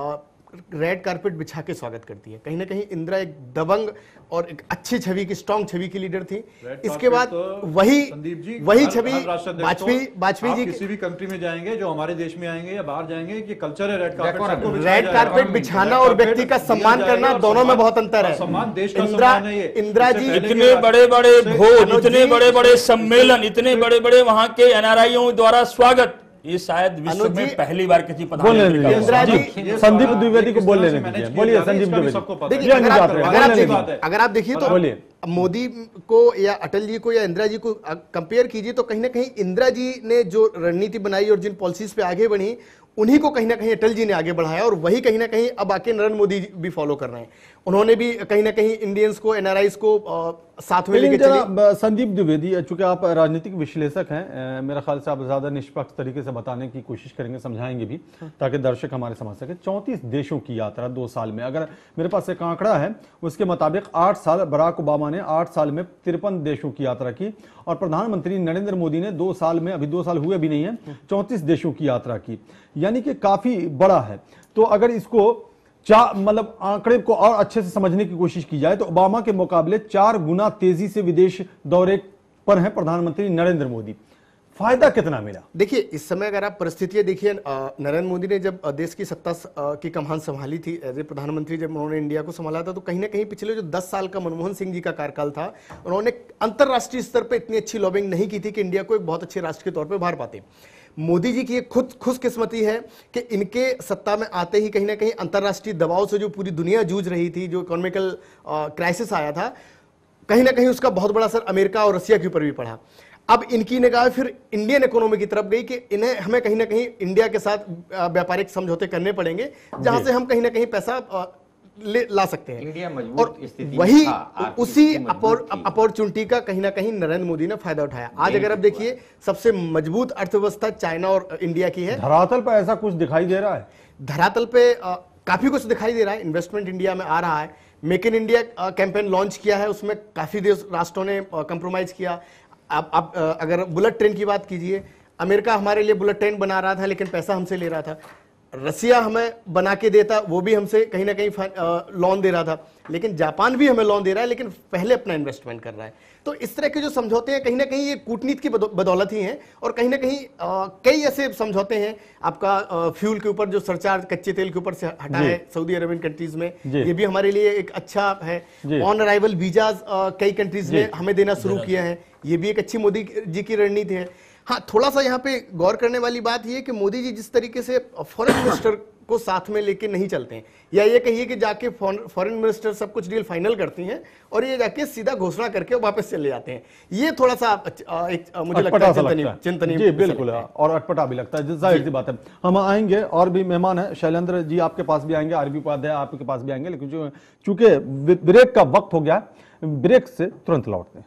रेड कारपेट बिछा के स्वागत करती है। कहीं ना कहीं इंदिरा एक दबंग और एक अच्छी छवि की, स्ट्रॉन्ग छवि की लीडर थी। इसके बाद तो वही जी, वही हर, छवि वाजपेयी वाजपेयी जी किसी भी कंट्री में जाएंगे, जो हमारे देश में आएंगे या बाहर जाएंगे, कि कल्चर है रेड कारपेट रेड कारपेट बिछाना और व्यक्ति का सम्मान करना, दोनों में बहुत अंतर है। सम्मान देश का इंदिरा सम्मान है ये। इंदिरा जी इतने बड़े बड़े भोज, इतने बड़े बड़े सम्मेलन, इतने बड़े बड़े वहां के एनआरआईओ द्वारा स्वागत, ये शायद विश्व में पहली बार किसी प्रधानमंत्री का इंदिरा जी, संदीप द्विवेदी को बोलने दीजिए। बोलिए संदीप द्विवेदी। देखिए, अगर आप अगर आप देखिए अगर आप देखिए तो मोदी को या अटल जी को या इंदिरा जी को कंपेयर कीजिए तो कहीं ना कहीं इंदिरा जी ने जो रणनीति बनाई और जिन पॉलिसीज पे आगे बढ़ी, उन्हीं को कहीं ना कहीं अटल जी ने आगे बढ़ाया, और वही कहीं ना कहीं अब आके नरेंद्र मोदी भी फॉलो कर रहे हैं। उन्होंने भी कहीं ना कहीं इंडियंस को, एनआरआईज को साथ में लेके चले। संदीप द्विवेदी, चूंकि आप राजनीतिक विश्लेषक हैं, मेरा ख्याल से आप ज्यादा निष्पक्ष तरीके से बताने की कोशिश करेंगे, समझाएंगे भी, ताकि दर्शक हमारे समझ सके। चौंतीस देशों की यात्रा दो साल में, अगर मेरे पास एक आंकड़ा है उसके मुताबिक आठ साल बराक ओबामा ने आठ साल में तिरपन देशों की यात्रा की, और प्रधानमंत्री नरेंद्र मोदी ने दो साल में, अभी दो साल हुए भी नहीं है, चौंतीस देशों की यात्रा की, यानी कि काफी बड़ा है। तो अगर इसको चार मतलब आंकड़े को और अच्छे से समझने की कोशिश की जाए तो ओबामा के मुकाबले चार गुना तेजी से विदेश दौरे पर हैं प्रधानमंत्री नरेंद्र मोदी। फायदा कितना मिला? देखिए, इस समय अगर आप परिस्थितियां देखिए, नरेंद्र मोदी ने जब देश की सत्ता की कमान संभाली थी एज ए प्रधानमंत्री, जब उन्होंने इंडिया को संभाला था, तो कहीं ना कहीं पिछले जो दस साल का मनमोहन सिंह जी का कार्यकाल था, उन्होंने अंतरराष्ट्रीय स्तर पर इतनी अच्छी लॉबिंग नहीं की थी कि इंडिया को एक बहुत अच्छे राष्ट्र के तौर पर उभार पाते। मोदी जी की एक खुद खुशकिस्मती है कि इनके सत्ता में आते ही कहीं ना कहीं अंतरराष्ट्रीय दबाव से जो पूरी दुनिया जूझ रही थी, जो इकोनॉमिकल क्राइसिस आया था, कहीं ना कहीं उसका बहुत बड़ा असर अमेरिका और रसिया के ऊपर भी पड़ा। अब इनकी निगाह फिर इंडियन इकोनॉमी की तरफ गई कि इन्हें हमें कहीं ना कहीं इंडिया के साथ व्यापारिक समझौते करने पड़ेंगे, जहां से हम कहीं ना कहीं पैसा ले ला सकते हैं। इंडिया मजबूत और स्थिति वही में उसी अपॉर्चुनिटी का कहीं ना कहीं नरेंद्र मोदी ने फायदा उठाया। आज अगर आप देखिए, सबसे मजबूत अर्थव्यवस्था चाइना और इंडिया की है। धरातल पर ऐसा कुछ दिखाई दे रहा है? धरातल पे आ, काफी कुछ दिखाई दे रहा है। इन्वेस्टमेंट इंडिया में आ रहा है। Make in India campaign launch किया है, उसमें काफी देश राष्ट्रों ने कंप्रोमाइज किया। आप, आप अगर बुलेट ट्रेन की बात कीजिए, अमेरिका हमारे लिए बुलेट ट्रेन बना रहा था लेकिन पैसा हमसे ले रहा था। रसिया हमें बना के देता, वो भी हमसे कहीं ना कहीं लोन दे रहा था, लेकिन जापान भी हमें लोन दे रहा है, लेकिन पहले अपना इन्वेस्टमेंट कर रहा है। तो इस तरह के जो समझौते हैं कहीं ना कहीं ये कूटनीति की बदौलत ही हैं, और कहीं ना कहीं आ, कई ऐसे समझौते हैं। आपका आ, फ्यूल के ऊपर जो सरचार्ज कच्चे तेल के ऊपर से हटा है सऊदी अरेबियन कंट्रीज में, ये भी हमारे लिए एक अच्छा है। ऑन अराइवल वीजाज कई कंट्रीज ने हमें देना शुरू किया है, ये भी एक अच्छी मोदी जी की रणनीति है। हाँ, थोड़ा सा यहाँ पे गौर करने वाली बात ये कि मोदी जी जिस तरीके से फॉरेन मिनिस्टर को साथ में लेके नहीं चलते हैं, या ये कहिए कि जाके फॉरेन मिनिस्टर सब कुछ डील फाइनल करती हैं और ये जाके सीधा घोषणा करके वापस चले जाते हैं, ये थोड़ा सा एक मुझे लगता है चिंतनीय चिंतनीय जी, बिल्कुल, और अटपटा भी लगता है। जाहिर सी बात है। हम आएंगे, और भी मेहमान है, शैलेंद्र जी आपके पास भी आएंगे, आरबी उपाध्याय आपके पास भी आएंगे, लेकिन चूंकि ब्रेक का वक्त हो गया, ब्रेक से तुरंत लौटते हैं।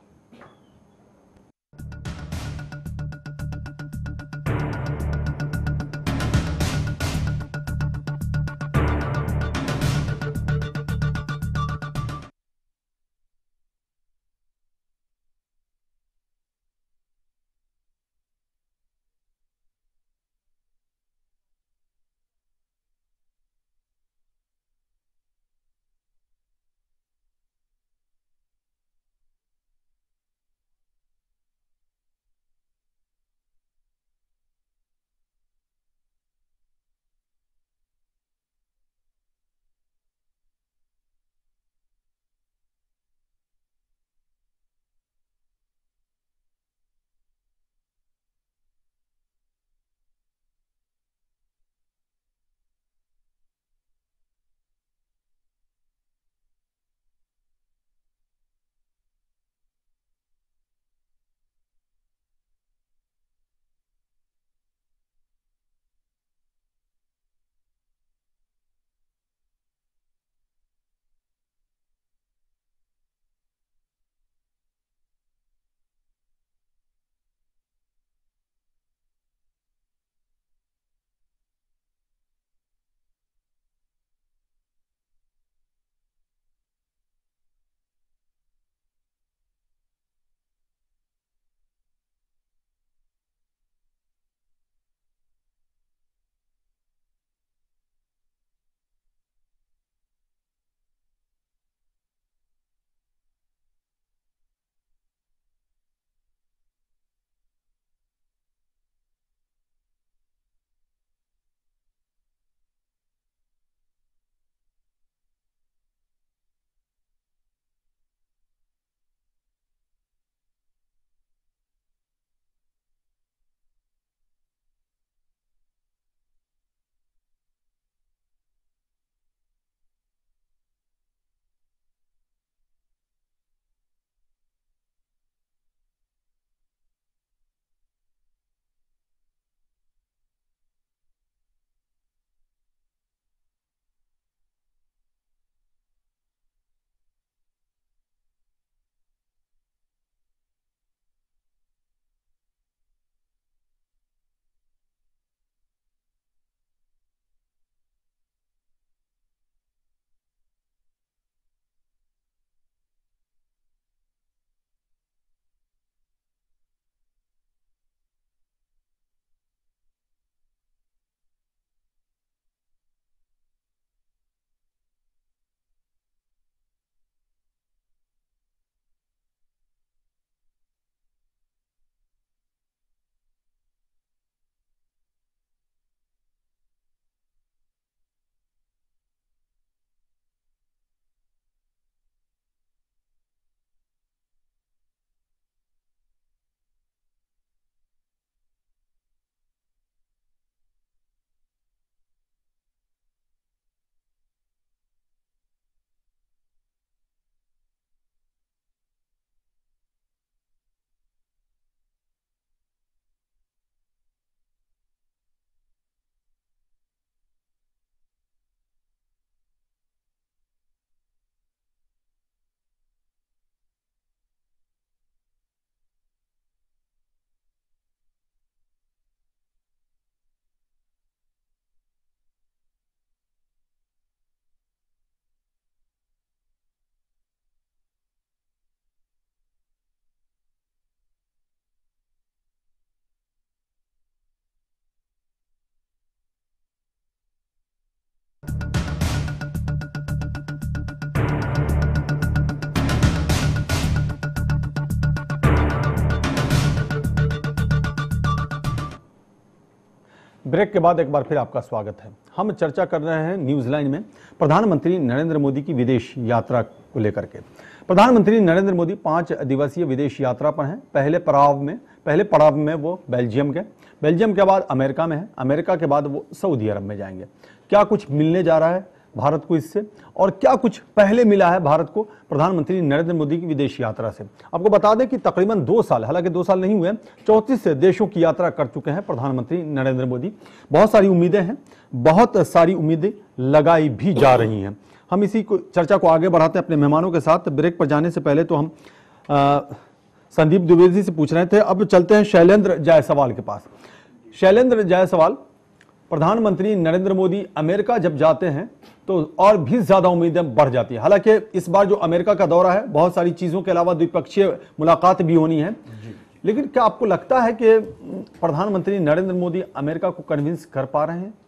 ब्रेक के बाद एक बार फिर आपका स्वागत है। हम चर्चा कर रहे हैं न्यूज लाइन में प्रधानमंत्री नरेंद्र मोदी की विदेश यात्रा को लेकर के। प्रधानमंत्री नरेंद्र मोदी पांच दिवसीय विदेश यात्रा पर हैं। पहले पड़ाव में पहले पड़ाव में वो बेल्जियम गए, बेल्जियम के बाद अमेरिका में है, अमेरिका के बाद वो सऊदी अरब में जाएंगे। क्या कुछ मिलने जा रहा है भारत को इससे, और क्या कुछ पहले मिला है भारत को प्रधानमंत्री नरेंद्र मोदी की विदेश यात्रा से? आपको बता दें कि तकरीबन दो साल, हालांकि दो साल नहीं हुए, चौंतीस देशों की यात्रा कर चुके हैं प्रधानमंत्री नरेंद्र मोदी। बहुत सारी उम्मीदें हैं, बहुत सारी उम्मीदें लगाई भी जा रही हैं। हम इसी को चर्चा को आगे बढ़ाते हैं अपने मेहमानों के साथ। ब्रेक पर जाने से पहले तो हम आ, संदीप द्विवेदी से पूछ रहे थे, अब चलते हैं शैलेंद्र जायसवाल के पास। शैलेंद्र जायसवाल, प्रधानमंत्री नरेंद्र मोदी अमेरिका जब जाते हैं तो और भी ज्यादा उम्मीदें बढ़ जाती है। हालांकि इस बार जो अमेरिका का दौरा है, बहुत सारी चीजों के अलावा द्विपक्षीय मुलाकात भी होनी है, लेकिन क्या आपको लगता है कि प्रधानमंत्री नरेंद्र मोदी अमेरिका को कन्विंस कर पा रहे हैं?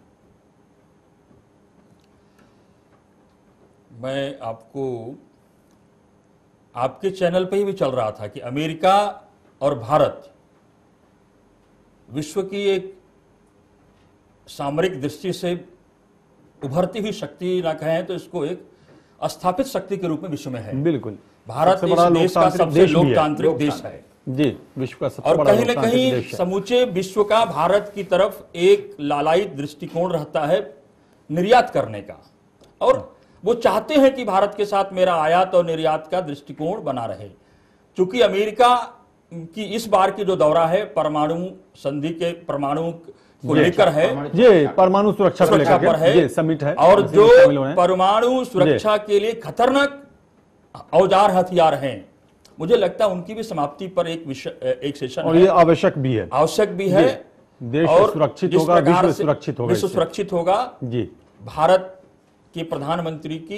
मैं आपको आपके चैनल पे ही भी चल रहा था कि अमेरिका और भारत विश्व की एक सामरिक दृष्टि से उभरती हुई शक्ति ना कहें तो इसको एक स्थापित शक्ति के रूप में विश्व में है। बिल्कुल, भारत इस देश का सबसे लोकतांत्रिक देश है जी, विश्व का सबसे और बड़ा कहीं न लोकतांत्रिक कहीं देश है। समूचे विश्व का भारत की तरफ एक लालायित दृष्टिकोण रहता है निर्यात करने का, और वो चाहते हैं कि भारत के साथ मेरा आयात और निर्यात का दृष्टिकोण बना रहे। चूंकि अमेरिका की इस बार की जो दौरा है परमाणु संधि के परमाणु को लेकर है, ये परमाणु सुरक्षा को लेकर पर है, ये समिट है, और जो परमाणु सुरक्षा के लिए खतरनाक औजार हथियार हैं, मुझे लगता है उनकी भी समाप्ति पर एक विषय एक सेशन और ये आवश्यक भी है, आवश्यक भी है। देश सुरक्षित होगा, विश्व सुरक्षित होगा, विश्व सुरक्षित होगा जी। भारत के प्रधानमंत्री की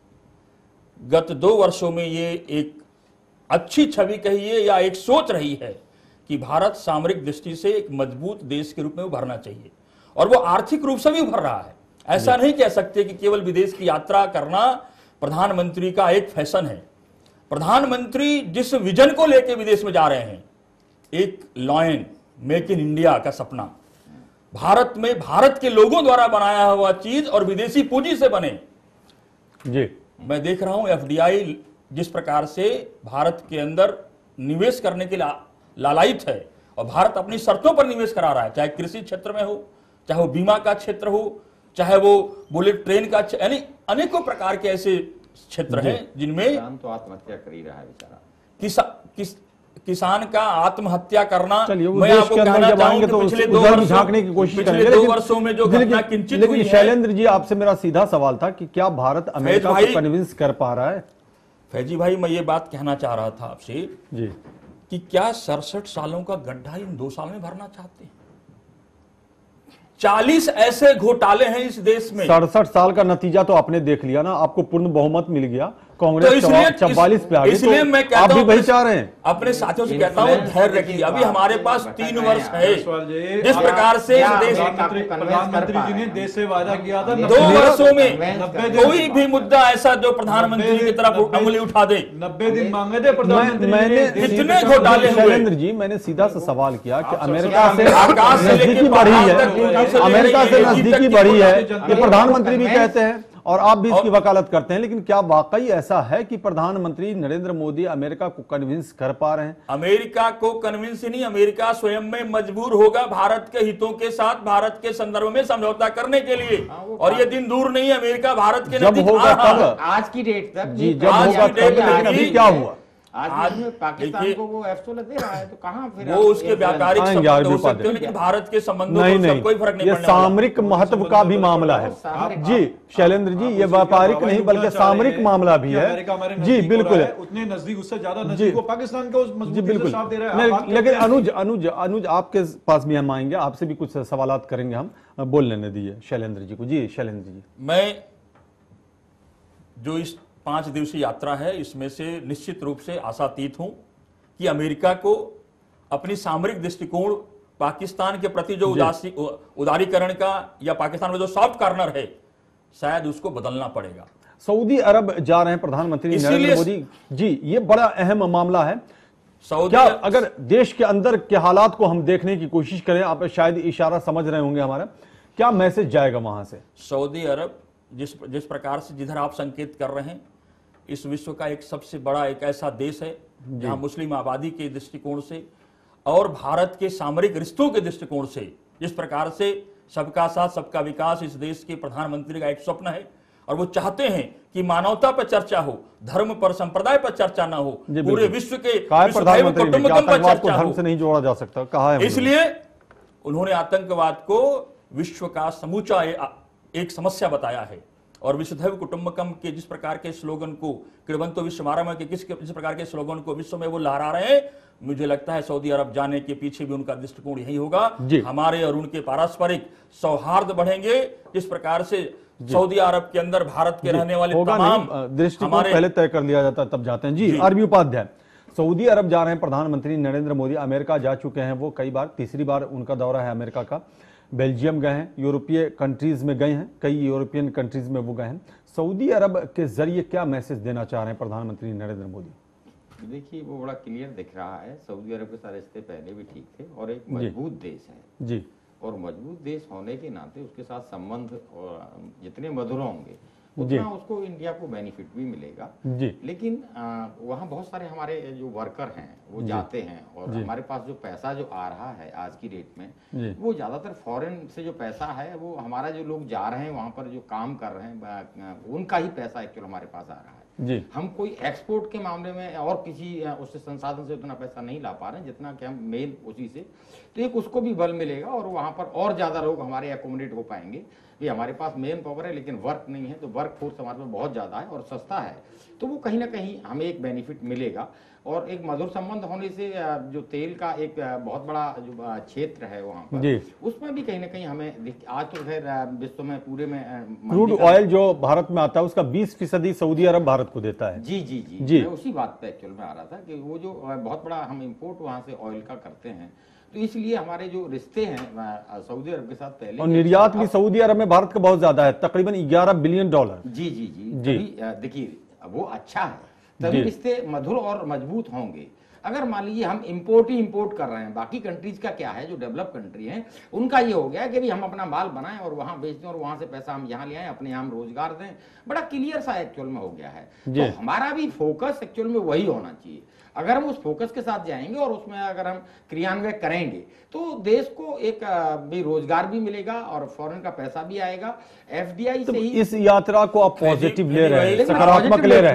गत दो वर्षों में ये एक अच्छी छवि कहिए या एक सोच रही है कि भारत सामरिक दृष्टि से एक मजबूत देश के रूप में उभरना चाहिए, और वो आर्थिक रूप से भी उभर रहा है। ऐसा नहीं कह सकते कि केवल विदेश की यात्रा करना प्रधानमंत्री का एक फैशन है। प्रधानमंत्री जिस विजन को लेकर विदेश में जा रहे हैं, एक लॉयन मेक इन इंडिया का सपना, भारत में भारत के लोगों द्वारा बनाया हुआ चीज और विदेशी पूंजी से बने जी। मैं देख रहा हूं एफडीआई जिस प्रकार से भारत के अंदर निवेश करने के ला, लालायित है, और भारत अपनी शर्तों पर निवेश करा रहा है, चाहे कृषि क्षेत्र में हो, चाहे वो बीमा का क्षेत्र हो, चाहे वो बुलेट ट्रेन का, यानी अनेकों प्रकार के ऐसे क्षेत्र हैं जिनमें तो आत्महत्या कर ही रहा है बेचारा। किसा, किस किसान का आत्महत्या करना। मैं आपको कहना चाहूंगा तो पिछले दो वर्षों झांकने की कोशिश पिछले दो वर्षों में जो घटना किंचित हुई है। शैलेंद्र जी, आपसे मेरा सीधा सवाल था कि क्या भारत अमेरिका को कन्विंस कर पा रहा है? फैजी भाई, मैं ये बात कहना चाह रहा था आपसे जी कि क्या सड़सठ सालों का गड्ढा इन दो साल में भरना चाहते हैं? चालीस ऐसे घोटाले हैं इस देश में। सड़सठ साल का नतीजा तो आपने देख लिया ना, आपको पूर्ण बहुमत मिल गया, कांग्रेस चौवालीस पे आ गई, इसलिए मैं कहता आप भी वही चाह रहे हैं। अपने साथियों से कहता हूं धैर्य रखिए, अभी हमारे पास तीन वर्ष है। जिस प्रकार से देश प्रधानमंत्री जी ने देश से वादा किया था, दो वर्षों में कोई भी मुद्दा ऐसा जो प्रधानमंत्री की तरफ उंगली उठा दे, नब्बे दिन मांगे थे प्रधानमंत्री। मैंने कितने घोटाले हुए? शैलेंद्र जी, मैंने सीधा सा सवाल किया कि अमेरिका से नजदीकी बढ़ी है, अमेरिका से नजदीकी बढ़ी है, ये प्रधानमंत्री भी कहते हैं और आप भी इसकी वकालत करते हैं, लेकिन क्या वाकई ऐसा है कि प्रधानमंत्री नरेंद्र मोदी अमेरिका को कन्विंस कर पा रहे हैं? अमेरिका को कन्विंस ही नहीं, अमेरिका स्वयं में मजबूर होगा भारत के हितों के साथ, भारत के संदर्भ में समझौता करने के लिए, और ये दिन दूर नहीं है अमेरिका भारत के जब होगा तब, आज की डेट तक जी जब होगा तब, लेकिन अभी क्या हुआ? आज, आज पाकिस्तान को वो एफ सोलह दे रहा है, तो कहां फिर वो उसके व्यापारिक संबंध हो सकते हैं, लेकिन भारत के संबंधों नहीं, को नहीं, कोई फर्क नहीं ये पड़ने वाला। सामरिक महत्व का भी मामला है जी शैलेंद्र जी, ये व्यापारिक नहीं बल्कि सामरिक मामला भी है जी। बिल्कुल, उतने नजदीक, उससे ज्यादा नजदीक पाकिस्तान को जी बिल्कुल। लेकिन अनुज अनुज अनुज आपके पास भी हम आएंगे, आपसे भी कुछ सवालात करेंगे, हम बोल लेने दीजिए शैलेंद्र जी को। जी शैलेंद्र जी, मैं जो इस पांच दिवसीय यात्रा है इसमें से निश्चित रूप से आशातीत हूं कि अमेरिका को अपनी सामरिक दृष्टिकोण पाकिस्तान के प्रति जो उदासी उदारीकरण का या पाकिस्तान में जो सॉफ्ट कॉर्नर है, शायद उसको बदलना पड़ेगा। सऊदी अरब जा रहे हैं प्रधानमंत्री नरेंद्र मोदी जी, ये बड़ा अहम मामला है। क्या अगर देश के अंदर के हालात को हम देखने की कोशिश करें, आप शायद इशारा समझ रहे होंगे हमारा, क्या मैसेज जाएगा वहां से? सऊदी अरब जिस जिस प्रकार से जिधर आप संकेत कर रहे हैं, इस विश्व का एक सबसे बड़ा एक ऐसा देश है जहां मुस्लिम आबादी के दृष्टिकोण से और भारत के सामरिक रिश्तों के दृष्टिकोण से जिस प्रकार से सबका साथ सबका विकास इस देश के प्रधानमंत्री का एक स्वप्न है और वो चाहते हैं कि मानवता पर चर्चा हो, धर्म पर, संप्रदाय पर चर्चा ना हो, पूरे विश्व के कुटुंबकम पर चर्चा हो, धर्म से नहीं जोड़ा जा सकता कहा है। इसलिए उन्होंने आतंकवाद को विश्व का समूचा एक समस्या बताया है और विश्वधैव कुटुंबकम के जिस प्रकार के स्लोगन को, कृवंतो विश्वमारम के किस जिस प्रकार के स्लोगन को विश्व में वो लहरा रहे हैं, मुझे लगता है सऊदी अरब जाने के पीछे भी उनका दृष्टिकोण यही होगा। हमारे और उनके पारस्परिक सौहार्द बढ़ेंगे। जिस प्रकार से सऊदी अरब के अंदर भारत के रहने वाले तमाम दृष्टिकोण पहले तय कर लिया जाता है तब जाते हैं। जी आरबी उपाध्याय, सऊदी अरब जा रहे हैं प्रधानमंत्री नरेंद्र मोदी, अमेरिका जा चुके हैं वो कई बार, तीसरी बार उनका दौरा है अमेरिका का, बेल्जियम गए हैं, यूरोपीय कंट्रीज में गए हैं, कई यूरोपियन कंट्रीज में वो गए हैं। सऊदी अरब के जरिए क्या मैसेज देना चाह रहे हैं प्रधानमंत्री नरेंद्र मोदी? देखिए वो बड़ा क्लियर दिख रहा है, सऊदी अरब के सारे रिश्ते पहले भी ठीक थे और एक मजबूत देश है जी, और मजबूत देश होने के नाते उसके साथ संबंध और जितने मधुर होंगे उतना उसको इंडिया को बेनिफिट भी मिलेगा जी। लेकिन वहाँ बहुत सारे हमारे जो वर्कर हैं वो जाते हैं और हमारे पास जो पैसा जो आ रहा है आज की डेट में वो ज्यादातर फॉरेन से जो पैसा है वो हमारा जो लोग जा रहे हैं वहाँ पर जो काम कर रहे हैं उनका ही पैसा एक्चुअल हमारे पास आ रहा है जी। हम कोई एक्सपोर्ट के मामले में और किसी उससे संसाधन से उतना पैसा नहीं ला पा रहे हैं जितना कि हम मेन उसी से, तो एक उसको भी बल मिलेगा और वहाँ पर और ज्यादा लोग हमारे एकोमोडेट हो पाएंगे। ये हमारे पास मेन पावर है लेकिन वर्क नहीं है, तो वर्क फोर्स हमारे पास बहुत ज्यादा है और सस्ता है, तो वो कहीं ना कहीं हमें एक बेनिफिट मिलेगा। और एक मधुर संबंध होने से जो तेल का एक बहुत बड़ा जो क्षेत्र है वहाँ पर, उसमें भी कहीं ना कहीं हमें आज तो खैर विश्व में पूरे में क्रूड ऑयल जो भारत में आता है उसका बीस फीसदी सऊदी अरब भारत को देता है। जी जी जी, जी। मैं उसी बात पे एक्चुअल में आ रहा था कि वो जो बहुत बड़ा हम इम्पोर्ट वहाँ से ऑयल का करते हैं, तो इसलिए हमारे जो रिश्ते हैं सऊदी अरब के साथ पहले, और निर्यात भी सऊदी अरब में भारत का बहुत ज्यादा है, तकरीबन ग्यारह बिलियन डॉलर। जी जी जी जी, देखिए वो अच्छा है, तभी रिश्ते मधुर और मजबूत होंगे। अगर मान लीजिए हम इंपोर्ट ही इंपोर्ट कर रहे हैं, बाकी कंट्रीज का क्या है जो डेवलप कंट्री हैं उनका ये हो गया कि भी हम अपना माल बनाएं और वहां बेच दें और वहां से पैसा हम यहाँ ले आएं, अपने यहाँ रोजगार दें, बड़ा क्लियर सा एक्चुअल में हो गया है। तो हमारा भी फोकस एक्चुअल में वही होना चाहिए। अगर हम उस फोकस के साथ जाएंगे और उसमें अगर हम क्रियान्वयन करेंगे तो देश को एक भी रोजगार भी मिलेगा और फॉरेन का पैसा भी आएगा। एफडीआई तो से ही इस यात्रा को आप पॉजिटिव ले रहे हैं, सकारात्मक ले रहे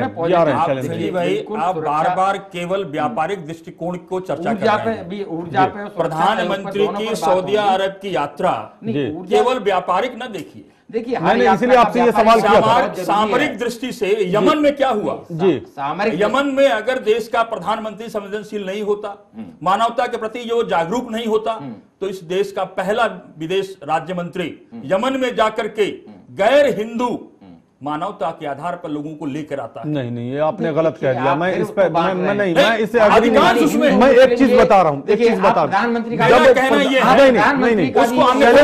हैं। भाई आप बार बार केवल व्यापारिक दृष्टिकोण को चर्चा कर रहे हैं। ऊर्जा पे प्रधानमंत्री की सऊदी अरब की यात्रा केवल व्यापारिक न देखिए, देखिए इसलिए आपसे ये सवाल किया था। सामरिक दृष्टि से यमन में क्या हुआ जी, सामरिक यमन में अगर देश का प्रधानमंत्री संवेदनशील नहीं होता, मानवता के प्रति जो जागरूक नहीं होता, तो इस देश का पहला विदेश राज्य मंत्री यमन में जाकर के गैर हिंदू मानवता के आधार पर लोगों को लेकर आता है। नहीं नहीं, ये आपने गलत कह दिया। मैं इस पे मैं, मैं नहीं मैं इससे अग्री नहीं, मैं एक चीज बता रहा हूँ, एक चीज बता रहा हूँ। प्रधानमंत्री का कहना ये है, नहीं नहीं उसको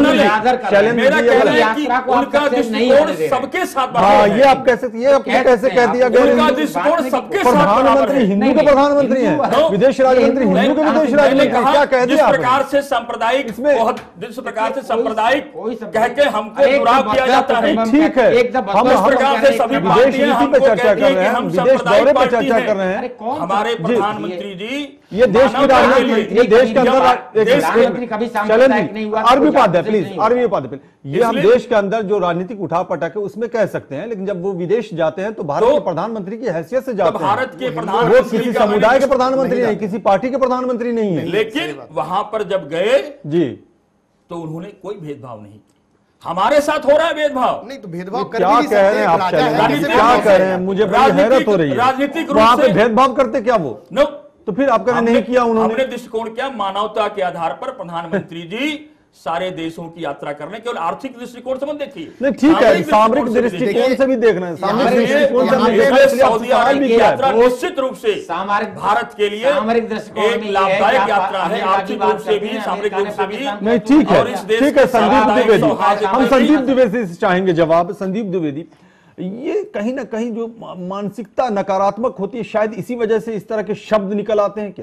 उनका दृष्टिकोण सबके साथ, हाँ ये आप कैसे ये आपने कैसे कह दिया गया? दृष्टिकोण सबके साथ, प्रधानमंत्री हिंदू के प्रधानमंत्री है, विदेश राज्य मंत्री हिंदू के विदेश राज्य मंत्री, क्या कह दिया? जिस प्रकार से सांप्रदायिक इसमें जिस प्रकार से सांप्रदायिक कह के हमको बुरा किया जाता है, ठीक है, प्रकार से सभी विदेश नीति पे चर्चा कर रहे हैं, विदेश दौरे पे चर्चा कर रहे हैं। हमारे प्रधानमंत्री जी ये देश की राजनीति, ये देश के अंदर अरबी उपाध्याय प्लीज, अरबी उपाध्याय ये हम देश के अंदर जो राजनीतिक उठापटक है उसमें कह सकते हैं, लेकिन जब वो विदेश जाते हैं तो भारत के प्रधानमंत्री की हैसियत से जाते हैं। भारत के प्रधानमंत्री वो किसी समुदाय के प्रधानमंत्री नहीं, किसी पार्टी के प्रधानमंत्री नहीं है। लेकिन वहां पर जब गए जी तो उन्होंने कोई भेदभाव नहीं। हमारे साथ हो रहा है भेदभाव, नहीं तो भेदभाव कर क्या कह रहे हैं आप? क्या कह रहे हैं? मुझे बड़ी हैरत हो रही है, राजनीतिक वहां पे भेदभाव करते क्या वो? नो, तो फिर आप कह रहे नहीं किया उन्होंने। अपने दृष्टिकोण क्या, मानवता के आधार पर प्रधानमंत्री जी सारे देशों की यात्रा करने, केवल आर्थिक दृष्टिकोण से मत देखिए। नहीं ठीक है, सामरिक दृष्टिकोण से भी देख रहे हैं, सामरिक दृष्टिकोण से भी देख रहे हैं। सऊदी अरब की यात्रा निश्चित रूप से भारत के लिए एक लाभदायक यात्रा है, आर्थिक रूप से भी, सामरिक रूप से भी। नहीं ठीक है, ठीक है। संदीप द्विवेदी, हम संदीप द्विवेदी से चाहेंगे जवाब। संदीप द्विवेदी, ये कहीं ना कहीं जो मानसिकता नकारात्मक होती है, शायद इसी वजह से इस तरह के शब्द निकल आते हैं क्या?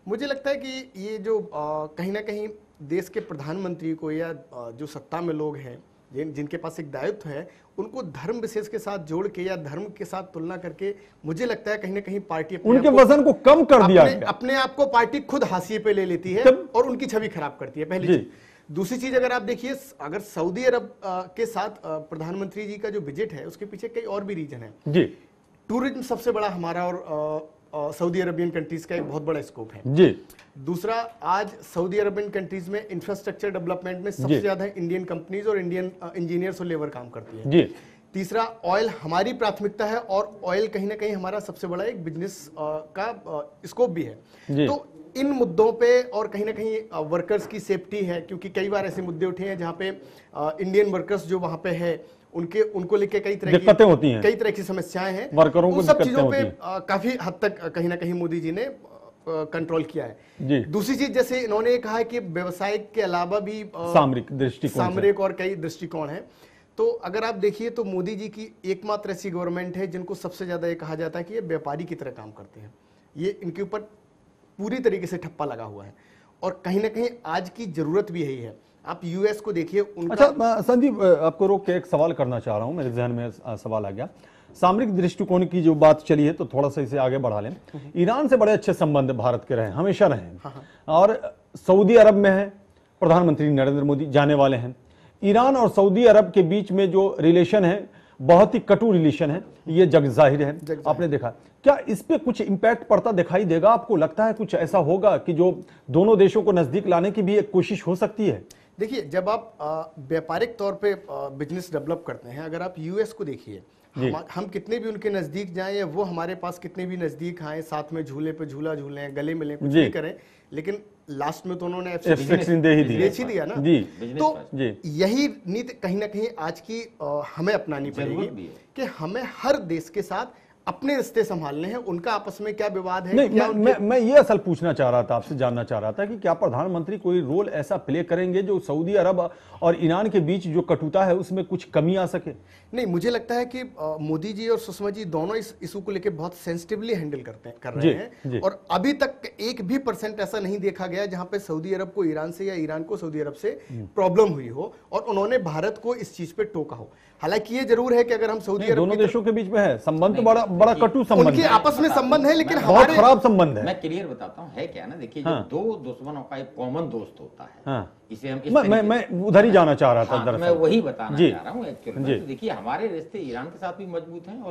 मुझे लगता है कि ये जो आ, कहीं ना कहीं देश के प्रधानमंत्री को या आ, जो सत्ता में लोग हैं जिन जिनके पास एक दायित्व है, उनको धर्म विशेष के साथ जोड़ के या धर्म के साथ तुलना करके मुझे लगता है कहीं ना कहीं पार्टी उनके वजन को कम कर दिया अपने, अपने आप को पार्टी खुद हाशिए पे ले लेती है और उनकी छवि खराब करती है, पहली चीज। दूसरी चीज, अगर आप देखिए, अगर सऊदी अरब के साथ प्रधानमंत्री जी का जो विजिट है उसके पीछे कई और भी रीजन है जी। टूरिज्म सबसे बड़ा हमारा और सऊदी अरबियन कंट्रीज का एक बहुत बड़ा स्कोप है जी। दूसरा, आज सऊदी अरबियन कंट्रीज में इंफ्रास्ट्रक्चर डेवलपमेंट में सबसे ज्यादा इंडियन कंपनीज और इंडियन इंजीनियर्स और लेबर काम करती है जी। तीसरा, ऑयल हमारी प्राथमिकता है और ऑयल कहीं ना कहीं हमारा सबसे बड़ा एक बिजनेस का स्कोप भी है जी। तो इन मुद्दों पे और कहीं ना कहीं वर्कर्स की सेफ्टी है, क्योंकि कई बार ऐसे मुद्दे उठे हैं जहां पे इंडियन वर्कर्स जो वहां पे है उनके उनको लेके कई तरह दिक्कतें होती हैं, कई तरह की समस्याएं हैं, वर्करों को सब चीजों पे काफी हद तक कहीं ना कहीं मोदी जी ने कंट्रोल किया है जी। दूसरी चीज, जैसे इन्होंने कहा कि व्यवसायिक के अलावा भी सामरिक दृष्टिकोण सामरिक और कई दृष्टिकोण है। तो अगर आप देखिए तो मोदी जी की एकमात्र ऐसी गवर्नमेंट है जिनको सबसे ज्यादा ये कहा जाता है कि ये व्यापारी की तरह काम करते हैं, ये इनके ऊपर पूरी तरीके से ठप्पा लगा हुआ है और कहीं ना कहीं आज की जरूरत भी यही है। आप यूएस को देखिए उनका। अच्छा संदीप, आपको रोक के एक सवाल करना चाह रहा हूं, मेरे जहन में सवाल आ गया। सामरिक दृष्टिकोण की जो बात चली है तो थोड़ा सा इसे आगे बढ़ा लें। ईरान से बड़े अच्छे संबंध भारत के रहे, हमेशा रहे हैं और सऊदी अरब में है, प्रधानमंत्री नरेंद्र मोदी जाने वाले हैं। ईरान और सऊदी अरब के बीच में जो रिलेशन है बहुत ही कटु रिलेशन है, ये जग जाहिर है, जग आपने देखा। क्या इस पे कुछ इंपैक्ट पड़ता दिखाई देगा? आपको लगता है कुछ ऐसा होगा कि जो दोनों देशों को नजदीक लाने की भी एक कोशिश हो सकती है? देखिए, जब आप व्यापारिक तौर पे बिजनेस डेवलप करते हैं, अगर आप यूएस को देखिए, हम, हम कितने भी उनके नजदीक जाएं या वो हमारे पास कितने भी नजदीक आए, साथ में झूले पे झूला झूलें, गले मिलें, कुछ भी करें, लेकिन लास्ट में तो उन्होंने बेच ही दिया ना जी। तो जी। यही नीति कहीं ना कहीं आज की आ, हमें अपनानी पड़ेगी कि हमें हर देश के साथ अपने रिश्ते संभालने हैं, उनका आपस में क्या विवाद है। नहीं, क्या मैं, मैं, मैं ये असल पूछना चाह रहा था, आपसे जानना चाह रहा था कि क्या प्रधानमंत्री कोई रोल ऐसा प्ले करेंगे जो सऊदी अरब और ईरान के बीच जो कटुता है उसमें कुछ कमी आ सके? नहीं, मुझे लगता है कि मोदी जी और सुषमा जी दोनों इस इशू को लेकर बहुत सेंसिटिवली हैंडल करते हैं कर रहे हैं और अभी तक एक भी परसेंट ऐसा नहीं देखा गया जहां पे सऊदी अरब को ईरान से या ईरान को सऊदी अरब से प्रॉब्लम हुई हो और उन्होंने भारत को इस चीज पे टोका हो। हालांकि ये जरूर है कि अगर हम सऊदी अरब दोनों देशों के बीच में है संबंध तो बड़ा बड़ा कटु संबंध, उनके आपस में संबंध है, लेकिन बहुत खराब संबंध है। मैं क्लियर बताता हूँ है क्या ना, देखिए हाँ। दो दुश्मनों का एक कॉमन दोस्त होता है हाँ। इसे हम मैं मैं, मैं उधर ही जाना चाह रहा था हाँ, मैं वही बताना चाह रहा हूँ एक्चुअली। तो देखिए हमारे रिश्ते ईरान के साथ भी मजबूत हैं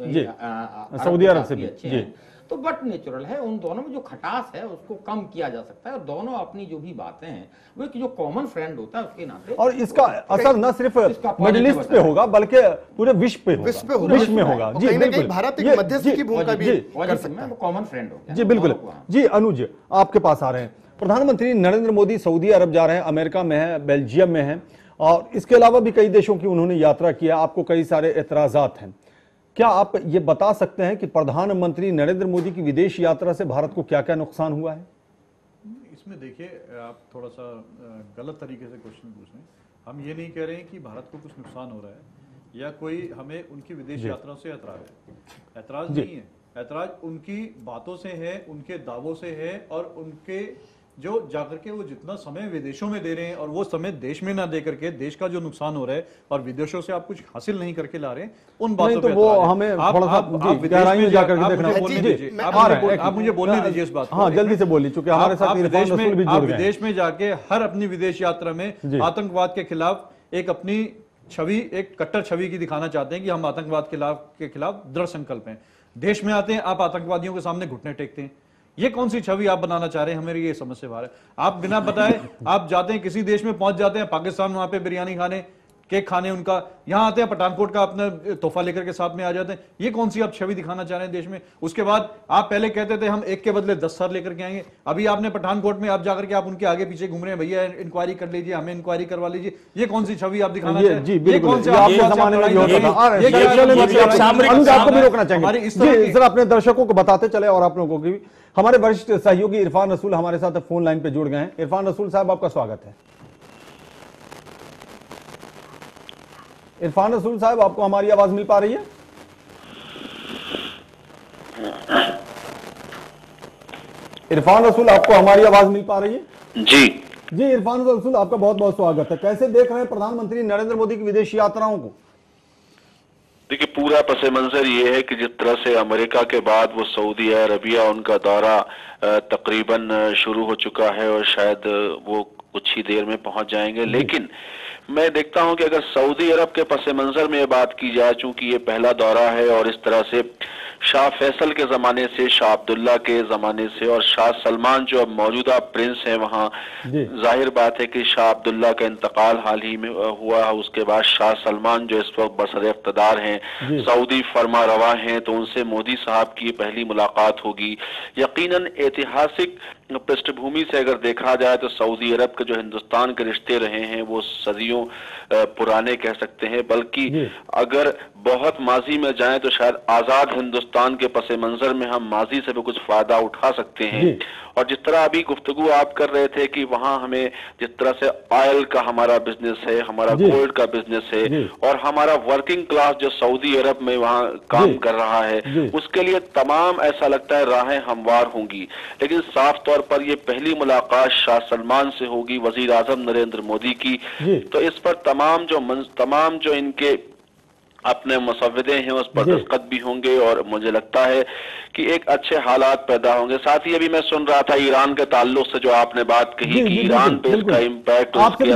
और सऊदी अरब से भी अच्छे हैं, तो बट नेचुरल है, उन दोनों में जो खटास है उसको कम किया जा सकता है और दोनों अपनी जो भी बातें हैं वो एक जो कॉमन फ्रेंड होता है उसके नाते। और इसका असर न सिर्फ मिडिल ईस्ट पे होगा बल्कि पूरे विश्व पे होगा, विश्व पे विश्व में होगा जी। बिल्कुल, भारत एक मध्यस्थी की भूमिका भी कर सकता है, कॉमन फ्रेंड होगा जी। बिल्कुल जी। अनुज, आपके पास आ रहे हैं। प्रधानमंत्री नरेंद्र मोदी सऊदी अरब जा रहे हैं, अमेरिका में है, बेल्जियम में है और इसके अलावा भी कई देशों की उन्होंने यात्रा किया। आपको कई सारे एतराजात हैं, क्या आप ये बता सकते हैं कि प्रधानमंत्री नरेंद्र मोदी की विदेश यात्रा से भारत को क्या क्या नुकसान हुआ है? इसमें देखिए, आप थोड़ा सा गलत तरीके से क्वेश्चन पूछ रहे हैं। हम ये नहीं कह रहे हैं कि भारत को कुछ नुकसान हो रहा है या कोई हमें उनकी विदेश यात्रा से ऐतराज है। ऐतराज नहीं है, ऐतराज उनकी बातों से है, उनके दावों से है और उनके जो जाकर के वो जितना समय विदेशों में दे रहे हैं और वो समय देश में ना दे करके देश का जो नुकसान हो रहा है और विदेशों से आप कुछ हासिल नहीं करके ला रहे हैं, उन बातों पे तो वो हमें थोड़ा सा गहराई में जाकर के देखना है। आप मुझे बोलने दीजिए इस बात को। हाँ, जल्दी से बोलिए, क्योंकि हमारे साथ विदेश में आप विदेश में जाके हर अपनी विदेश यात्रा में आतंकवाद के खिलाफ एक अपनी छवि, एक कट्टर छवि की दिखाना चाहते हैं कि हम आतंकवाद के खिलाफ दृढ़ संकल्प हैं। देश में आते हैं, आप आतंकवादियों के सामने घुटने टेकते हैं। ये कौन सी छवि आप बनाना चाह रहे हैं? हमें ये समझ से बाहर है। आप बिना बताए आप जाते हैं किसी देश में, पहुंच जाते हैं पाकिस्तान, वहां पे बिरयानी खाने, केक खाने उनका, यहां आते हैं पठानकोट का अपना तोहफा लेकर के साथ में आ जाते हैं। ये कौन सी आप छवि दिखाना चाह रहे हैं देश में? उसके बाद आप पहले कहते थे हम एक के बदले दस सर लेकर के आएंगे, अभी आपने पठानकोट में आप जाकर के आप उनके आगे पीछे घूम रहे हैं, भैया इंक्वायरी कर लीजिए, हमें इंक्वायरी करवा लीजिए। ये कौन सी छवि आप दिखाना चाह रहे हैं? ये कौन सा आपको भी रोकना चाहिए सर, अपने दर्शकों को बताते चले और आप लोगों की भी। हमारे वरिष्ठ सहयोगी इरफान रसूल हमारे साथ फोन लाइन पे जुड़ गए हैं। इरफान रसूल साहब, आपका स्वागत है। इरफान रसूल साहब, आपको हमारी आवाज मिल पा रही है? इरफान रसूल, आपको हमारी आवाज मिल पा रही है? जी जी इरफान रसूल, आपका बहुत बहुत स्वागत है। कैसे देख रहे हैं प्रधानमंत्री नरेंद्र मोदी की विदेश यात्राओं को? देखिए, पूरा पस मंजर ये है कि जिस तरह से अमेरिका के बाद वो सऊदी अरबिया उनका दौरा तकरीबन शुरू हो चुका है और शायद वो कुछ ही देर में पहुंच जाएंगे, लेकिन मैं देखता हूं कि अगर सऊदी अरब के पस मंजर में ये बात की जाए, चूंकि ये पहला दौरा है और इस तरह से शाह फैसल के जमाने से, शाह अब्दुल्ला के जमाने से और शाह सलमान जो अब मौजूदा प्रिंस हैं वहाँ, जाहिर बात है कि शाह अब्दुल्ला का इंतकाल हाल ही में हुआ, उसके बाद शाह सलमान जो इस वक्त बसर इख्तदार हैं, सऊदी फरमा रवा हैं, तो उनसे मोदी साहब की पहली मुलाकात होगी। यकीनन ऐतिहासिक पृष्ठभूमि से अगर देखा जाए तो सऊदी अरब के जो हिंदुस्तान के रिश्ते रहे हैं वो सदियों पुराने कह सकते हैं, बल्कि अगर बहुत माजी में जाएं तो शायद आजाद हिंदुस्तान के पस मंजर में हम माजी से भी कुछ फायदा उठा सकते हैं। और जिस तरह अभी गुफ्तगू आप कर रहे थे कि वहां हमें जिस तरह से ऑयल का हमारा बिजनेस है, हमारा गोल्ड का बिजनेस है और हमारा वर्किंग क्लास जो सऊदी अरब में वहां काम कर रहा है, उसके लिए तमाम ऐसा लगता है राहें हमवार होंगी। लेकिन साफ तौर पर यह पहली मुलाकात शाह सलमान से होगी, वजीर आजम नरेंद्र मोदी की, तो इस पर तमाम जो तमाम जो इनके अपने मसवदे हैं उस पर दस्तखत भी होंगे और मुझे लगता है कि एक अच्छे हालात पैदा होंगे। साथ ही अभी मैं सुन रहा था ईरान के ताल्लुक से जो आपने बात कही कि ईरान पे इसका इम्पैक्ट,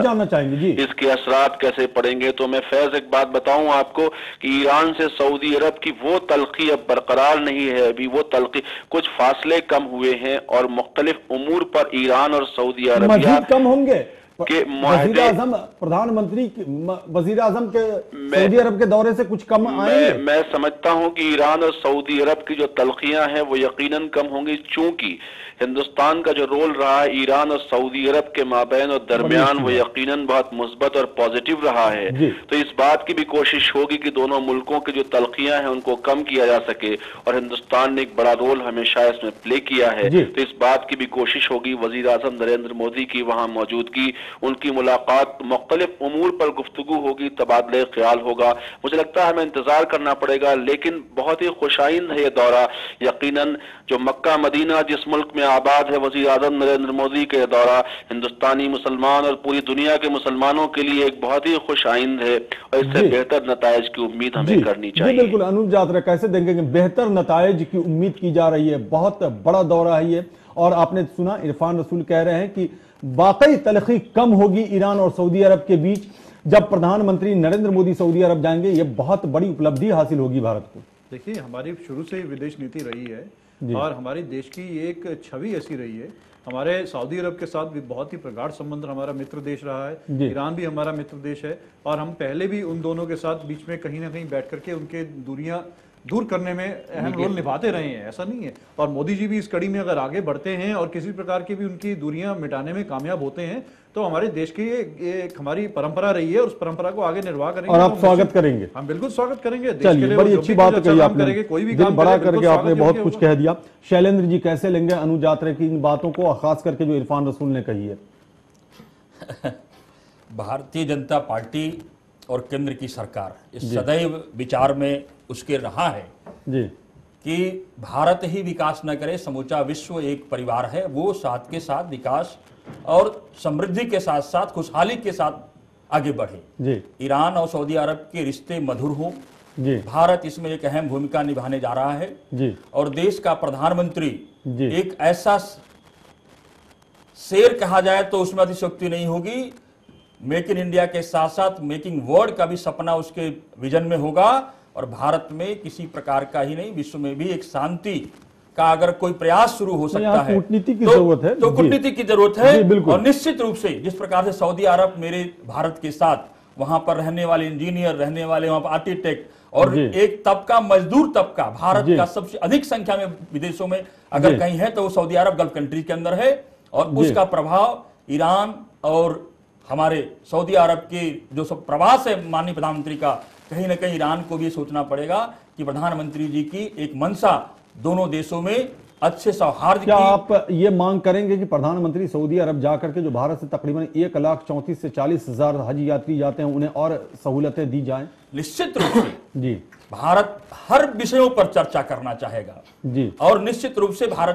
इसके असरात कैसे पड़ेंगे, तो मैं फैज एक बात बताऊं आपको कि ईरान से सऊदी अरब की वो तलखी अब बरकरार नहीं है, अभी वो तलखी कुछ फासले कम हुए हैं और मुख्तलिफ उमूर पर ईरान और सऊदी अरबिया कम होंगे के वजीर आजम प्रधानमंत्री वजीर आजम के सऊदी अरब के दौरे से कुछ कम आएंगे। मैं, मैं समझता हूं कि ईरान और सऊदी अरब की जो तलखियां हैं वो यकीनन कम होंगी, चूंकि हिंदुस्तान का जो रोल रहा है ईरान और सऊदी अरब के माबैन और दरमियान वो यकीनन बहुत मुस्बत और पॉजिटिव रहा है। तो इस बात की भी कोशिश होगी कि दोनों मुल्कों की जो तलखियां हैं उनको कम किया जा सके और हिंदुस्तान ने एक बड़ा रोल हमेशा इसमें प्ले किया है, तो इस बात की भी कोशिश होगी। वजीर आजम नरेंद्र मोदी की वहां मौजूदगी, उनकी मुलाकात, मुख्तलिफ उमूर पर गुफ्तगू होगी, तबादले ख्याल होगा। मुझे लगता है हमें इंतजार करना पड़ेगा, लेकिन बहुत ही खुशाइंद है ये दौरा। यकीनन जो मक्का मदीना जिस मुल्क में आबाद है, वजीर आजम नरेंद्र मोदी के दौरा हिंदुस्तानी मुसलमान और पूरी दुनिया के मुसलमानों के लिए एक बहुत ही खुशाइंद है और इससे बेहतर नताइज की उम्मीद हमें करनी चाहिए। बिल्कुल अनुज यात्रा, कैसे देखेंगे, बेहतर नताइज की उम्मीद की जा रही है, बहुत बड़ा दौरा है ये। और आपने सुना इरफान रसूल कह रहे हैं कि वाकई तलखी कम होगी ईरान और सऊदी अरब के बीच जब प्रधानमंत्री नरेंद्र मोदी सऊदी अरब जाएंगे। ये बहुत बड़ी उपलब्धि हासिल होगी भारत को। देखिए, हमारी शुरू से ही विदेश नीति रही है और हमारे देश की एक छवि ऐसी रही है। हमारे सऊदी अरब के साथ भी बहुत ही प्रगाढ़ संबंध, हमारा मित्र देश रहा है, ईरान भी हमारा मित्र देश है और हम पहले भी उन दोनों के साथ बीच में कहीं ना कहीं बैठ करके उनके दूरियां दूर करने में अहम रोल निभाते रहे हैं, ऐसा नहीं है। और मोदी जी भी इस कड़ी में अगर आगे बढ़ते हैं और किसी प्रकार की भी उनकी दूरियां मिटाने में कामयाब होते हैं तो हमारे देश की एक हमारी परंपरा रही है, उस परंपरा को आगे निर्वाह करेंगे और आप स्वागत करेंगे। हम बिल्कुल स्वागत करेंगे। चलिए, बड़ी अच्छी बात कही आपने, कोई भी काम बड़ा करके आपने बहुत कुछ कह दिया। शैलेंद्र जी, कैसे लेंगे अनुज यात्रा की इन बातों को, खास करके जो इरफान रसूल ने कही है? भारतीय जनता पार्टी और केंद्र की सरकार इस सदैव विचार में उसके रहा है जी कि भारत ही विकास न करे, समूचा विश्व एक परिवार है, वो साथ के साथ विकास और समृद्धि के साथ साथ खुशहाली के साथ आगे बढ़े जी। ईरान और सऊदी अरब के रिश्ते मधुर हों जी, भारत इसमें एक अहम भूमिका निभाने जा रहा है जी। और देश का प्रधानमंत्री जी एक ऐसा शेर कहा जाए तो उसमें अतिशयोक्ति नहीं होगी, मेक इन इंडिया के साथ साथ मेकिंग वर्ल्ड का भी सपना उसके विजन में होगा और भारत में किसी प्रकार का ही नहीं, विश्व में भी एक शांति का अगर कोई प्रयास शुरू हो सकता है, कूटनीति की जरूरत है तो कूटनीति की जरूरत है। और निश्चित रूप से जिस प्रकार से सऊदी अरब मेरे भारत के साथ वहां पर रहने वाले इंजीनियर, रहने वाले वहां पर आर्किटेक्ट और एक तबका मजदूर तबका भारत का सबसे अधिक संख्या में विदेशों में अगर कहीं है तो वो सऊदी अरब गल्फ कंट्रीज के अंदर है और उसका प्रभाव ईरान और हमारे सऊदी अरब के जो सब प्रवास है माननीय प्रधानमंत्री का, कहीं ना कहीं ईरान को भी सोचना पड़ेगा कि प्रधानमंत्री जी की एक मंशा दोनों देशों में अच्छे सौहार्द क्या आप ये मांग करेंगे कि प्रधानमंत्री सऊदी अरब जाकर के जो भारत से तकरीबन एक लाख चौंतीस से चालीस हजार हज यात्री जाते हैं उन्हें और सहूलतें दी जाएं? निश्चित रूप से जी, भारत हर विषयों पर चर्चा करना चाहेगा जी और निश्चित रूप से भारत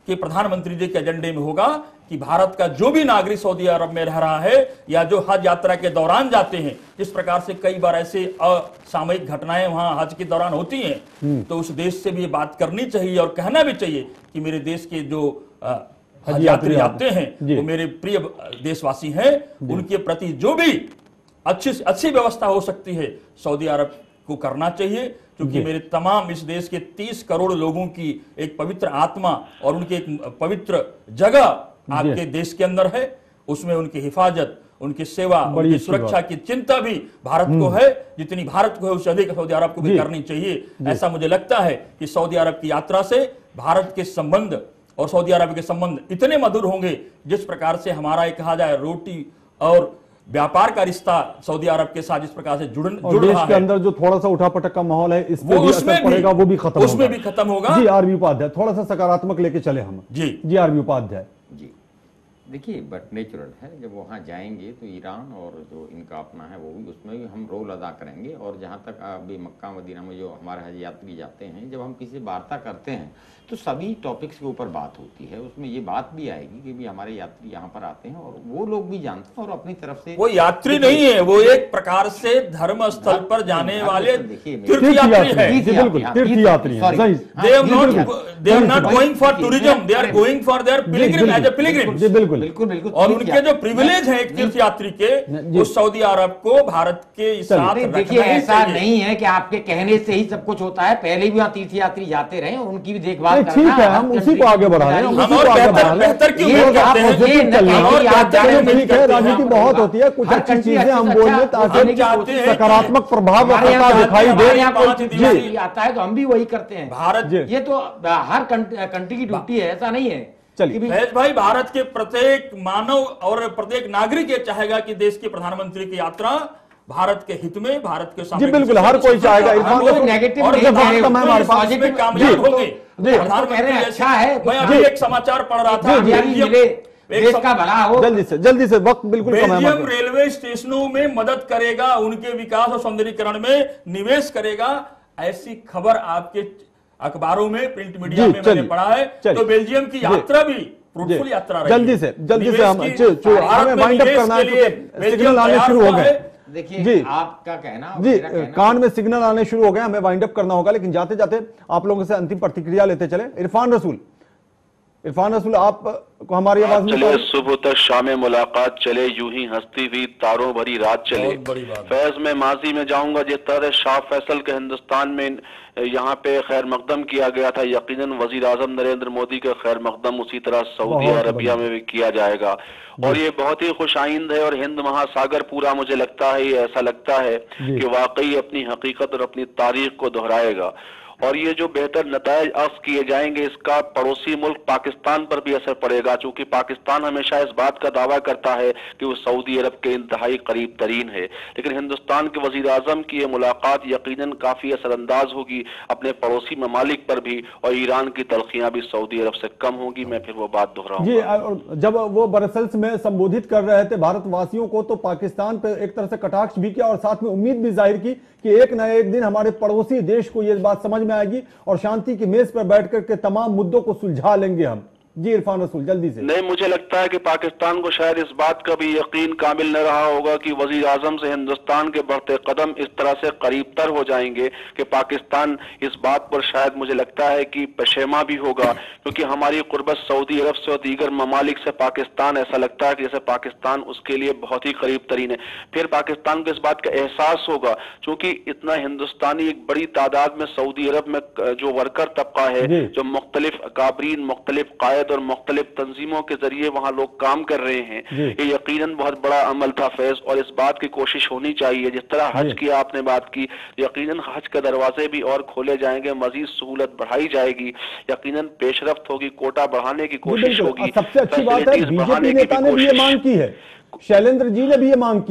के प्रधानमंत्री जी के एजेंडे में होगा कि भारत का जो भी नागरिक सऊदी अरब में रह रहा है या जो हज यात्रा के दौरान जाते हैं, जिस प्रकार से कई बार ऐसे असामयिक घटनाएं वहां हज के दौरान होती हैं, तो उस देश से भी ये बात करनी चाहिए और कहना भी चाहिए कि मेरे देश के जो हज यात्री आते हैं वो मेरे प्रिय देशवासी हैं, उनके प्रति जो भी अच्छी अच्छी व्यवस्था हो सकती है सऊदी अरब को करना चाहिए, क्योंकि मेरे तमाम इस देश के तीस करोड़ लोगों की एक पवित्र आत्मा और उनकी एक पवित्र जगह आपके देश के अंदर है, उसमें उनकी हिफाजत, उनकी सेवा, उनकी सुरक्षा की चिंता भी भारत को है, जितनी भारत को है उससे अधिक सऊदी अरब को भी करनी चाहिए। ऐसा मुझे लगता है कि सऊदी अरब की यात्रा से भारत के संबंध और सऊदी अरब के संबंध इतने मधुर होंगे, जिस प्रकार से हमारा एक कहा जाए रोटी और व्यापार का रिश्ता सऊदी अरब के साथ जिस प्रकार से जुड़ जुड़ रहा है, के अंदर जो थोड़ा सा उठापटक का माहौल है इस पे भी असर पड़ेगा, वो भी खत्म उसमें भी खत्म होगा। जी आरबी उपाध्याय, थोड़ा सा सकारात्मक लेके चले हम। जी जी आरबी उपाध्याय जी देखिए, बट नेचुरल है, जब वहाँ जाएंगे तो ईरान और जो इनका अपना है वो भी उसमें भी हम रोल अदा करेंगे। और जहाँ तक अभी मक्का मदीना में जो हमारे हज यात्री जाते हैं, जब हम किसी वार्ता करते हैं तो सभी टॉपिक्स के ऊपर बात होती है, उसमें ये बात भी आएगी कि भी हमारे यात्री यहाँ पर आते हैं और वो लोग भी जानते हैं और अपनी तरफ से वो यात्री नहीं है, वो एक प्रकार से धर्म स्थल पर जाने वाले तीर्थयात्री हैं। तीर्थयात्री हैं, they have not they are not going for tourism, they are going for their pilgrim as a pilgrim। जी बिल्कुल बिल्कुल बिल्कुल। और उनके जो प्रिविलेज है एक तीर्थयात्री के, उस सऊदी अरब को भारत के साथ देखिए, ऐसा नहीं है कि आपके कहने से ही सब कुछ होता है, पहले भी वहाँ तीर्थयात्री जाते रहे और उनकी भी देखभाल। ठीक है, हम उसी को आगे बढ़ा रहे हैं, हम उसी को आगे बढ़ा रहे हैं। बेहतर क्यों करते हैं? राजनीति बहुत होती है, कुछ अच्छी चीजें हम बोले ताकि सकारात्मक प्रभाव दिखाई दे आता है, तो हम भी वही करते हैं। भारत ये तो हर कंट्री की ड्यूटी है, ऐसा नहीं है। चलिए भाई, भारत के प्रत्येक मानव और प्रत्येक नागरिक ये चाहेगा कि देश के प्रधानमंत्री की यात्रा भारत के हित में, भारत के सामने। जी बिल्कुल, हर कोई चाहेगा। नेगेटिव कामयाब होंगे। अच्छा है, मैं अभी एक समाचार पढ़ रहा था, देश का भला हो। जल्दी से जल्दी से, वक्त बिल्कुल कम है। बेल्जियम रेलवे स्टेशनों में मदद करेगा, उनके विकास और सौंदर्यीकरण में निवेश करेगा, ऐसी खबर आपके अखबारों में, प्रिंट मीडिया में मैंने पढ़ा है। तो बेल्जियम की यात्रा भी फ्रूटफुल यात्रा रही। जल्दी से जल्दी से हम हमें वाइंड अप करना है, सिग्नल आने शुरू हो गए। देखिए जी, आपका कहना जी कहना, कान में सिग्नल आने शुरू हो गए, हमें वाइंड अप करना होगा, लेकिन जाते जाते आप लोगों से अंतिम प्रतिक्रिया लेते चले। इरफान रसूल, इरफान रसूल, आप को हमारी आवाज में? चले सुबह तक शाम मुलाकात चले, यूं ही हंसती हुई तारों भरी रात चले। फैज में माजी में जाऊंगा, जिस तरह शाह फैसल के हिंदुस्तान में यहाँ पे खैर मकदम किया गया था, यकीनन वजीर आजम नरेंद्र मोदी का खैर मकदम उसी तरह सऊदी अरबिया में भी किया जाएगा। और ये बहुत ही खुश आइंद है, और हिंद महासागर पूरा मुझे लगता है, ऐसा लगता है कि वाकई अपनी हकीकत और अपनी तारीख को दोहराएगा। और ये जो बेहतर नतायज अख्ज़ किए जाएंगे, इसका पड़ोसी मुल्क पाकिस्तान पर भी असर पड़ेगा, चूंकि पाकिस्तान हमेशा इस बात का दावा करता है कि वो सऊदी अरब के इंतहाई करीब तरीन है। लेकिन हिंदुस्तान के वजीर आजम की ये मुलाकात यकीनन काफी असरअंदाज होगी अपने पड़ोसी ममालिक पर भी, और ईरान की तलखियां भी सऊदी अरब से कम होंगी। मैं फिर वो बात दोहराऊंगा। जब वो ब्रसेल्स में संबोधित कर रहे थे भारतवासियों को, तो पाकिस्तान पर एक तरह से कटाक्ष भी किया और साथ में उम्मीद भी जाहिर की कि एक न एक दिन हमारे पड़ोसी देश को ये बात समझ में आएगी और शांति की मेज पर बैठ करके तमाम मुद्दों को सुलझा लेंगे हम। जी इरफान रसूल, जल्दी से। नहीं, मुझे लगता है कि पाकिस्तान को शायद इस बात का भी यकीन काबिल न रहा होगा कि वजीर आजम से हिंदुस्तान के बढ़ते कदम इस तरह से करीब तर हो जाएंगे कि पाकिस्तान इस बात पर शायद मुझे लगता है कि पशेमा भी होगा, क्योंकि हमारी कुर्बत सऊदी अरब से और दीगर ममालिक से पाकिस्तान, ऐसा लगता है कि जैसे पाकिस्तान उसके लिए बहुत ही करीब तरीन है। फिर पाकिस्तान को इस बात का एहसास होगा, क्योंकि इतना हिंदुस्तानी एक बड़ी तादाद में सऊदी अरब में जो वर्कर तबका है, जो मुख्तलिफ अकाबरीन, मुख्तलिफ कायद और मुख्तलिफ तंजीमों के जरिए वहां लोग काम कर रहे हैं, ये यकीनन बहुत बड़ा अमल था फैज। और इस बात की कोशिश होनी चाहिए, जिस तरह हज की आपने बात की, यकीनन हज के दरवाजे भी और खोले जाएंगे, मजीद सहूलत बढ़ाई जाएगी, यकीनन पेशरफ्त होगी, कोटा बढ़ाने की कोशिश होगी। सबसे अच्छी बात है बीजेपी नेता ने भी ये मांग की है, शैलेंद्र जी ने भी ये मांग की है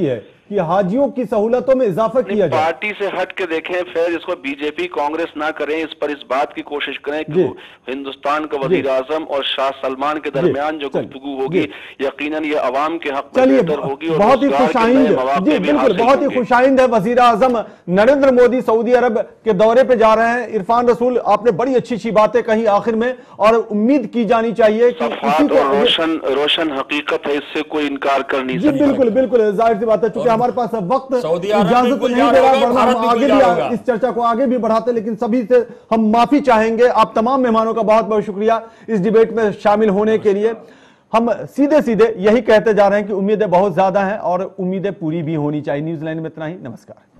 कि हाजियों की सहूलतों में इजाफा किया जाए। पार्टी से हट के देखें, फिर इसको बीजेपी कांग्रेस ना करें, इस पर इस बात की कोशिश करें कि हिंदुस्तान का वजीर आजम और शाह सलमान के दरमियान जो गुफ्तगू होगी यकीनन ये अवाम के हक में बेहतर होगी और बहुत ही खुशाइंद जी बिल्कुल बहुत ही खुशाइंद है। वजीर आजम नरेंद्र मोदी सऊदी अरब के दौरे पे जा रहे हैं। इरफान रसूल, आपने बड़ी अच्छी अच्छी बातें कही आखिर में, और उम्मीद की जानी चाहिए कि इसी को रोशन रोशन हकीकत है, इससे कोई इनकार कर नहीं सकता। बिल्कुल बिल्कुल जाहिर सी बात है, चूंकि हमारे पास वक्त इजाजत नहीं दे रहा, वरना हम आगे भी इस चर्चा को आगे भी बढ़ाते, लेकिन सभी से हम माफी चाहेंगे। आप तमाम मेहमानों का बहुत बहुत शुक्रिया इस डिबेट में शामिल होने के लिए। हम सीधे सीधे यही कहते जा रहे हैं कि उम्मीदें बहुत ज्यादा हैं और उम्मीदें पूरी भी होनी चाहिए। न्यूजीलैंड में इतना ही, नमस्कार।